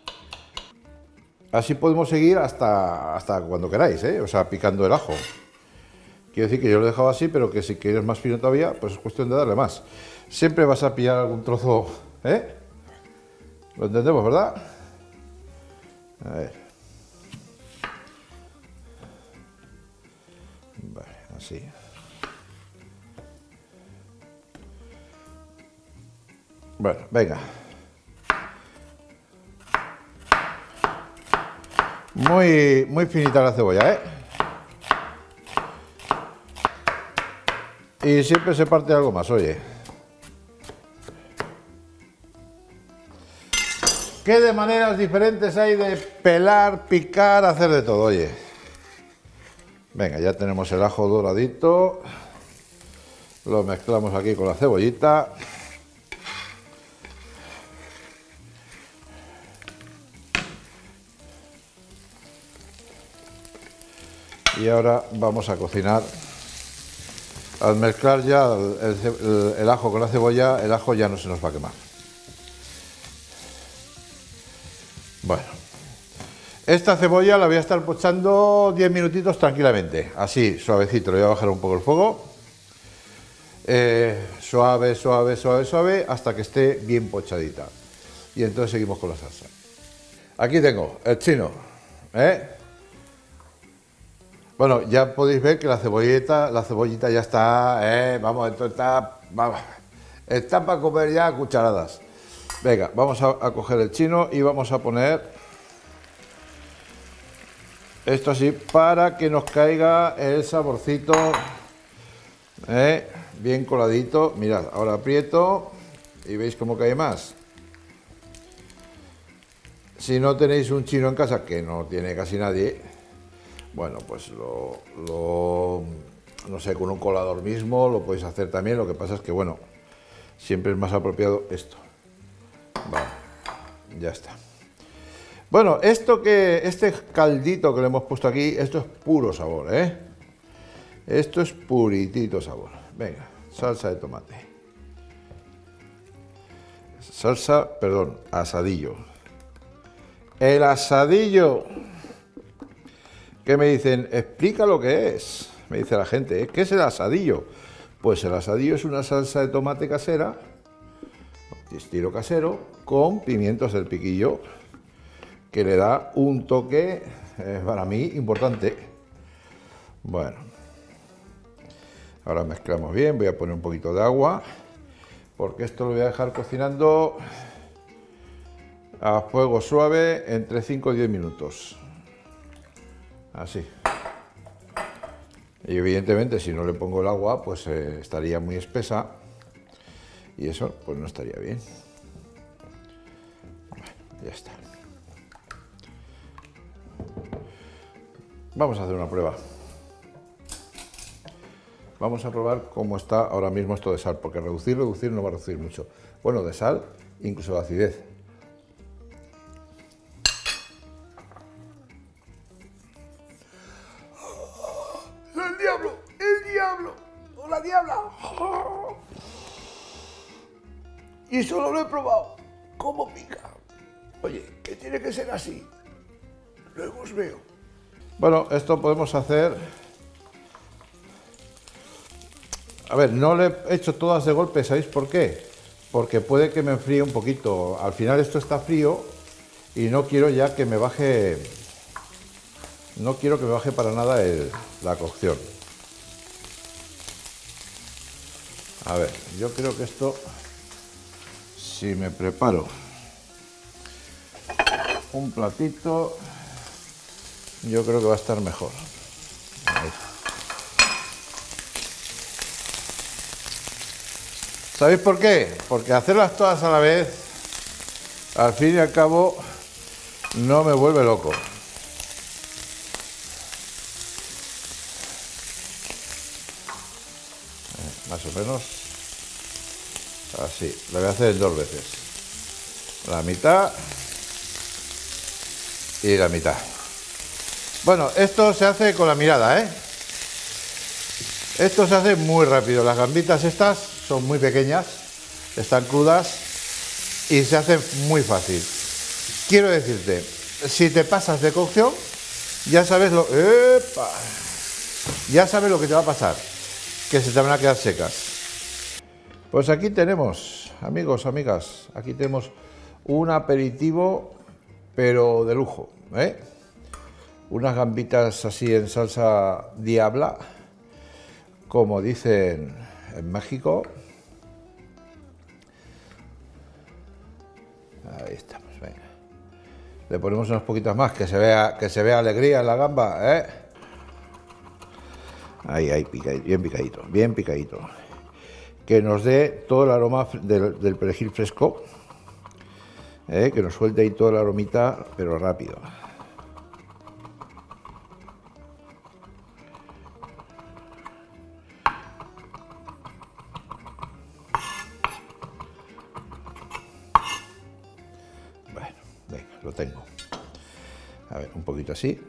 Así podemos seguir hasta cuando queráis, o sea, picando el ajo. Quiero decir que yo lo he dejado así, pero que si quieres más fino todavía, pues es cuestión de darle más. Siempre vas a pillar algún trozo, Lo entendemos, ¿verdad? A ver. Vale, así. Bueno, venga. Muy finita la cebolla, Y siempre se parte algo más, oye. ¿Qué de maneras diferentes hay de pelar, picar, hacer de todo, oye? Venga, ya tenemos el ajo doradito. Lo mezclamos aquí con la cebollita. Y ahora vamos a cocinar. Al mezclar ya el ajo con la cebolla, el ajo ya no se nos va a quemar. Bueno, esta cebolla la voy a estar pochando 10 minutitos tranquilamente, así, suavecito. Le voy a bajar un poco el fuego. Suave, suave, suave, suave, hasta que esté bien pochadita. Y entonces seguimos con la salsa. Aquí tengo el chino, Bueno, ya podéis ver que la cebollita ya está, vamos, esto está para comer ya a cucharadas. Venga, vamos a coger el chino y vamos a poner esto así para que nos caiga el saborcito, bien coladito. Mirad, ahora aprieto y veis cómo cae más. Si no tenéis un chino en casa, que no tiene casi nadie, bueno, pues no sé, con un colador mismo lo podéis hacer también. Lo que pasa es que, bueno, siempre es más apropiado esto. Vale, ya está. Bueno, este caldito que le hemos puesto aquí, esto es puro sabor, ¿eh? Esto es puritito sabor. Venga, salsa de tomate. Perdón, asadillo. El asadillo. ¿Qué me dicen? Explica lo que es. Me dice la gente, ¿eh? ¿Qué es el asadillo? Pues el asadillo es una salsa de tomate casera, estilo casero, con pimientos del piquillo, que le da un toque, para mí, importante. Bueno, ahora mezclamos bien. Voy a poner un poquito de agua, porque esto lo voy a dejar cocinando a fuego suave entre 5 y 10 minutos. Así. Y evidentemente, si no le pongo el agua, pues estaría muy espesa, y eso pues no estaría bien. Bueno, ya está. Vamos a hacer una prueba. Vamos a probar cómo está ahora mismo esto de sal, porque reducir no va a reducir mucho. Bueno, de sal, incluso de acidez. ¡El diablo! ¡El diablo! ¡O la diabla! Y solo lo he probado. ¿Cómo pica? Oye, que tiene que ser así. Luego os veo. Bueno, esto podemos hacer... A ver, no le he hecho todas de golpe, ¿sabéis por qué? Porque puede que me enfríe un poquito. Al final esto está frío y no quiero ya que me baje... No quiero que me baje para nada la cocción. A ver, yo creo que esto, si me preparo un platito, yo creo que va a estar mejor. Ahí. ¿Sabéis por qué? Porque hacerlas todas a la vez, al fin y al cabo, no me vuelve loco. Más o menos así. Lo voy a hacer 2 veces. La mitad y la mitad. Bueno, esto se hace con la mirada, ¿eh? Esto se hace muy rápido. Las gambitas estas son muy pequeñas, están crudas y se hace muy fácil. Quiero decirte, si te pasas de cocción, ya sabes ¡epa! Ya sabes lo que te va a pasar, que se te van a quedar secas. Pues aquí tenemos, amigos, amigas, aquí tenemos un aperitivo, pero de lujo, ¿eh? Unas gambitas así en salsa diabla, como dicen en México. Ahí estamos, venga. Le ponemos unas poquitas más, que se vea alegría en la gamba, ¿eh? Ahí, bien picadito, bien picadito. Que nos dé todo el aroma del perejil fresco, que nos suelte ahí toda la aromita, pero rápido. Bueno, venga, lo tengo. A ver, un poquito así.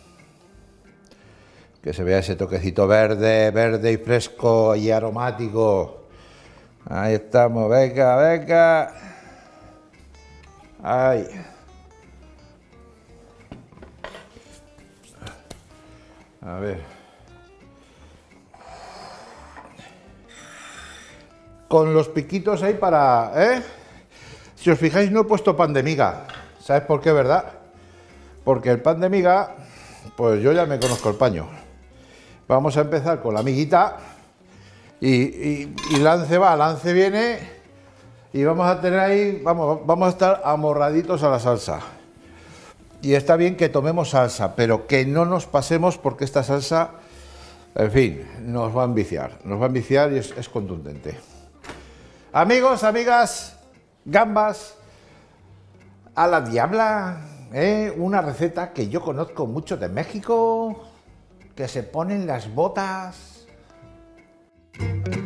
Que se vea ese toquecito verde y fresco y aromático. Ahí estamos, venga, venga. Ahí. A ver. Con los piquitos ahí para... Si os fijáis, no he puesto pan de miga. ¿Sabes por qué, verdad? Porque el pan de miga, pues yo ya me conozco el paño. Vamos a empezar con la miguita y lance va, lance viene, y vamos a tener ahí, vamos a estar amorraditos a la salsa. Y está bien que tomemos salsa, pero que no nos pasemos, porque esta salsa, en fin, nos va a enviciar y es contundente. Amigos, amigas, gambas a la diabla, una receta que yo conozco mucho de México, que se ponen las botas.